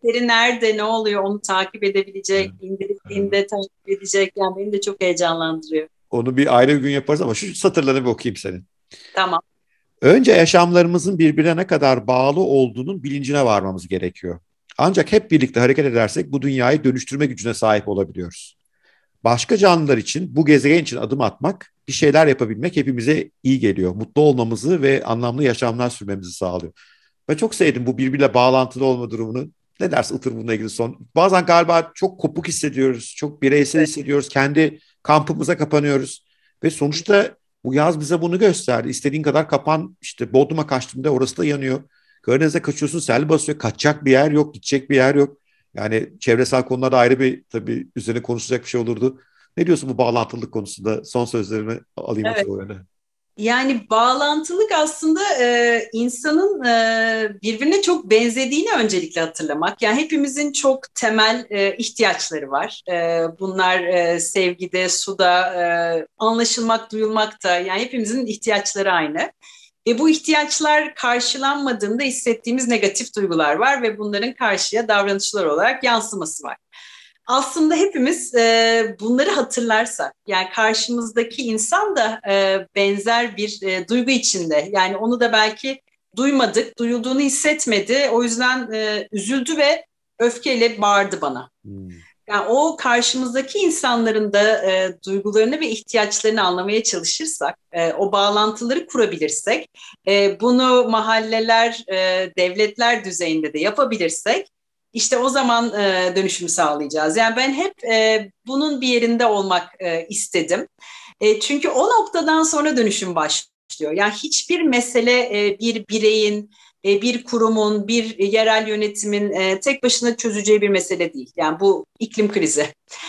helikopteri nerede, ne oluyor onu takip edebilecek, Evet. indirildiğinde takip edecek. Yani beni de çok heyecanlandırıyor. Onu bir ayrı bir gün yaparız ama şu satırlarını bir okuyayım senin. Tamam. Önce yaşamlarımızın birbirine ne kadar bağlı olduğunun bilincine varmamız gerekiyor. Ancak hep birlikte hareket edersek bu dünyayı dönüştürme gücüne sahip olabiliyoruz. Başka canlılar için, bu gezegen için adım atmak, bir şeyler yapabilmek hepimize iyi geliyor. Mutlu olmamızı ve anlamlı yaşamlar sürmemizi sağlıyor. Ben çok sevdim bu birbiriyle bağlantılı olma durumunu. Ne dersin Itır bununla ilgili son? Bazen galiba çok kopuk hissediyoruz, çok bireysel Evet. hissediyoruz, kendi kampımıza kapanıyoruz. Ve sonuçta bu yaz bize bunu gösterdi. İstediğin kadar kapan, işte Bodrum'a kaçtığında orası da yanıyor. Karadeniz'e kaçıyorsun, sel basıyor, kaçacak bir yer yok, gidecek bir yer yok. Yani çevresel konularda ayrı bir tabii üzerine konuşacak bir şey olurdu. Ne diyorsun bu bağlantılılık konusunda? Son sözlerimi alayım Evet. Itır o yöne. Yani bağlantılık aslında insanın birbirine çok benzediğini öncelikle hatırlamak. Yani hepimizin çok temel ihtiyaçları var. Bunlar sevgide, suda, anlaşılmak, duyulmakta. Yani hepimizin ihtiyaçları aynı. Ve bu ihtiyaçlar karşılanmadığında hissettiğimiz negatif duygular var ve bunların karşıya davranışlar olarak yansıması var. Aslında hepimiz bunları hatırlarsak, yani karşımızdaki insan da benzer bir duygu içinde. Yani onu da belki duymadık, duyulduğunu hissetmedi. O yüzden üzüldü ve öfkeyle bağırdı bana. Hmm. Yani o karşımızdaki insanların da duygularını ve ihtiyaçlarını anlamaya çalışırsak, o bağlantıları kurabilirsek, bunu mahalleler, devletler düzeyinde de yapabilirsek, işte o zaman dönüşümü sağlayacağız. Yani ben hep bunun bir yerinde olmak istedim. Çünkü o noktadan sonra dönüşüm başlıyor. Yani hiçbir mesele bir bireyin, bir kurumun, bir yerel yönetimin tek başına çözeceği bir mesele değil. Yani bu iklim krizi.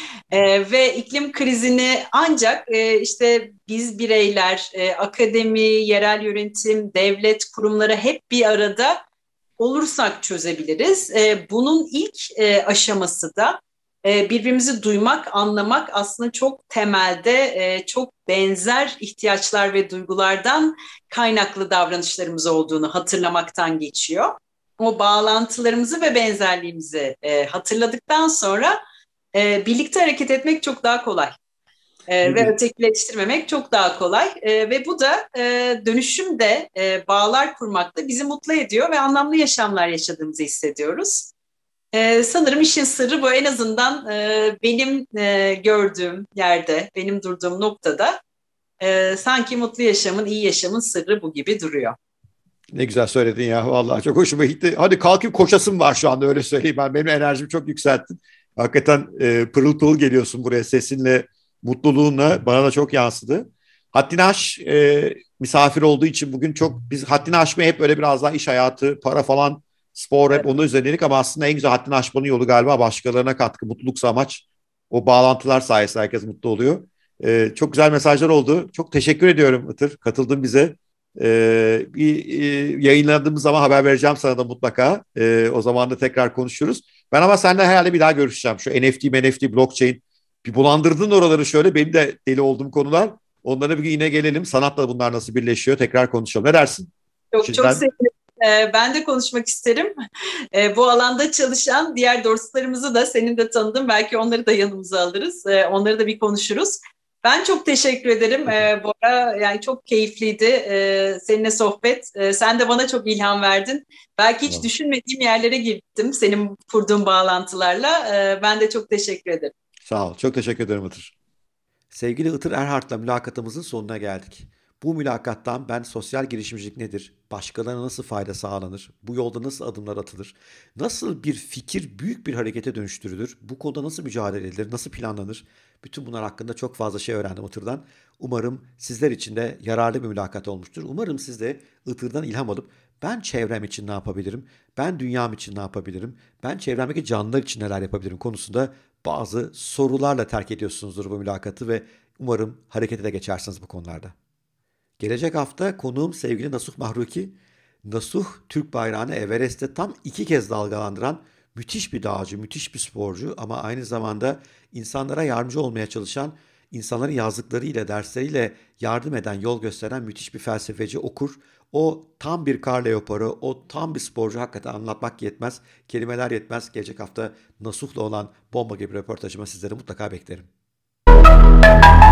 Ve iklim krizini ancak işte biz bireyler, akademi, yerel yönetim, devlet kurumları hep bir arada olursak çözebiliriz. Bunun ilk aşaması da birbirimizi duymak, anlamak aslında çok temelde çok benzer ihtiyaçlar ve duygulardan kaynaklı davranışlarımız olduğunu hatırlamaktan geçiyor. O bağlantılarımızı ve benzerliğimizi hatırladıktan sonra birlikte hareket etmek çok daha kolay. Ne Ve güzel. ötekileştirmemek çok daha kolay. Ve bu da dönüşümde bağlar kurmakta bizi mutlu ediyor ve anlamlı yaşamlar yaşadığımızı hissediyoruz. Sanırım işin sırrı bu. En azından benim gördüğüm yerde, benim durduğum noktada sanki mutlu yaşamın, iyi yaşamın sırrı bu gibi duruyor. Ne güzel söyledin ya. Vallahi çok hoşuma gitti. Hadi kalkayım koşasım var şu anda öyle söyleyeyim. Benim enerjimi çok yükselttin. Hakikaten pırıl pırıl geliyorsun buraya sesinle, mutluluğunla. Bana da çok yansıdı. Haddini aş misafir olduğu için bugün çok biz haddini aşmaya hep böyle biraz daha iş hayatı, para falan, spor hep Evet, onun üzerinedik ama aslında en güzel haddini aşmanın yolu galiba başkalarına katkı, mutluluksa amaç. O bağlantılar sayesinde herkes mutlu oluyor. Çok güzel mesajlar oldu. Çok teşekkür ediyorum Itır. Katıldın bize. Bir yayınladığımız zaman haber vereceğim sana da mutlaka. O zaman da tekrar konuşuruz. Ben ama seninle herhalde bir daha görüşeceğim. Şu NFT, blockchain. Bir bulandırdın oraları şöyle. Benim de deli olduğum konular. Onlara bir gün yine gelelim. Sanatla bunlar nasıl birleşiyor? Tekrar konuşalım. Ne dersin? çok çok Şimdiden sevinirim. Ben de konuşmak isterim. Bu alanda çalışan diğer dostlarımızı da senin de tanıdım. Belki onları da yanımıza alırız. Onları da bir konuşuruz. Ben çok teşekkür ederim Bora. Yani çok keyifliydi seninle sohbet. Sen de bana çok ilham verdin. Belki hiç tamam. düşünmediğim yerlere gittim senin kurduğun bağlantılarla. Ben de çok teşekkür ederim. Sağ ol. Çok teşekkür ederim Itır. Sevgili Itır Erhart'la mülakatımızın sonuna geldik. Bu mülakattan ben sosyal girişimcilik nedir, başkalarına nasıl fayda sağlanır, bu yolda nasıl adımlar atılır, nasıl bir fikir büyük bir harekete dönüştürülür, bu konuda nasıl mücadele edilir, nasıl planlanır, bütün bunlar hakkında çok fazla şey öğrendim Itır'dan. Umarım sizler için de yararlı bir mülakat olmuştur. Umarım siz de Itır'dan ilham alıp ben çevrem için ne yapabilirim, ben dünyam için ne yapabilirim, ben çevremdeki canlılar için neler yapabilirim konusunda bazı sorularla terk ediyorsunuzdur bu mülakatı ve umarım harekete de geçersiniz bu konularda. Gelecek hafta konuğum sevgili Nasuh Mahruki. Nasuh, Türk bayrağını Everest'te tam 2 kez dalgalandıran müthiş bir dağcı, müthiş bir sporcu ama aynı zamanda insanlara yardımcı olmaya çalışan İnsanların yazdıklarıyla, dersleriyle yardım eden, yol gösteren müthiş bir felsefeci okur. O tam bir kar leoparı, o tam bir sporcu. Hakikaten anlatmak yetmez, kelimeler yetmez. Gelecek hafta Nasuh'la olan bomba gibi röportajıma sizleri mutlaka beklerim.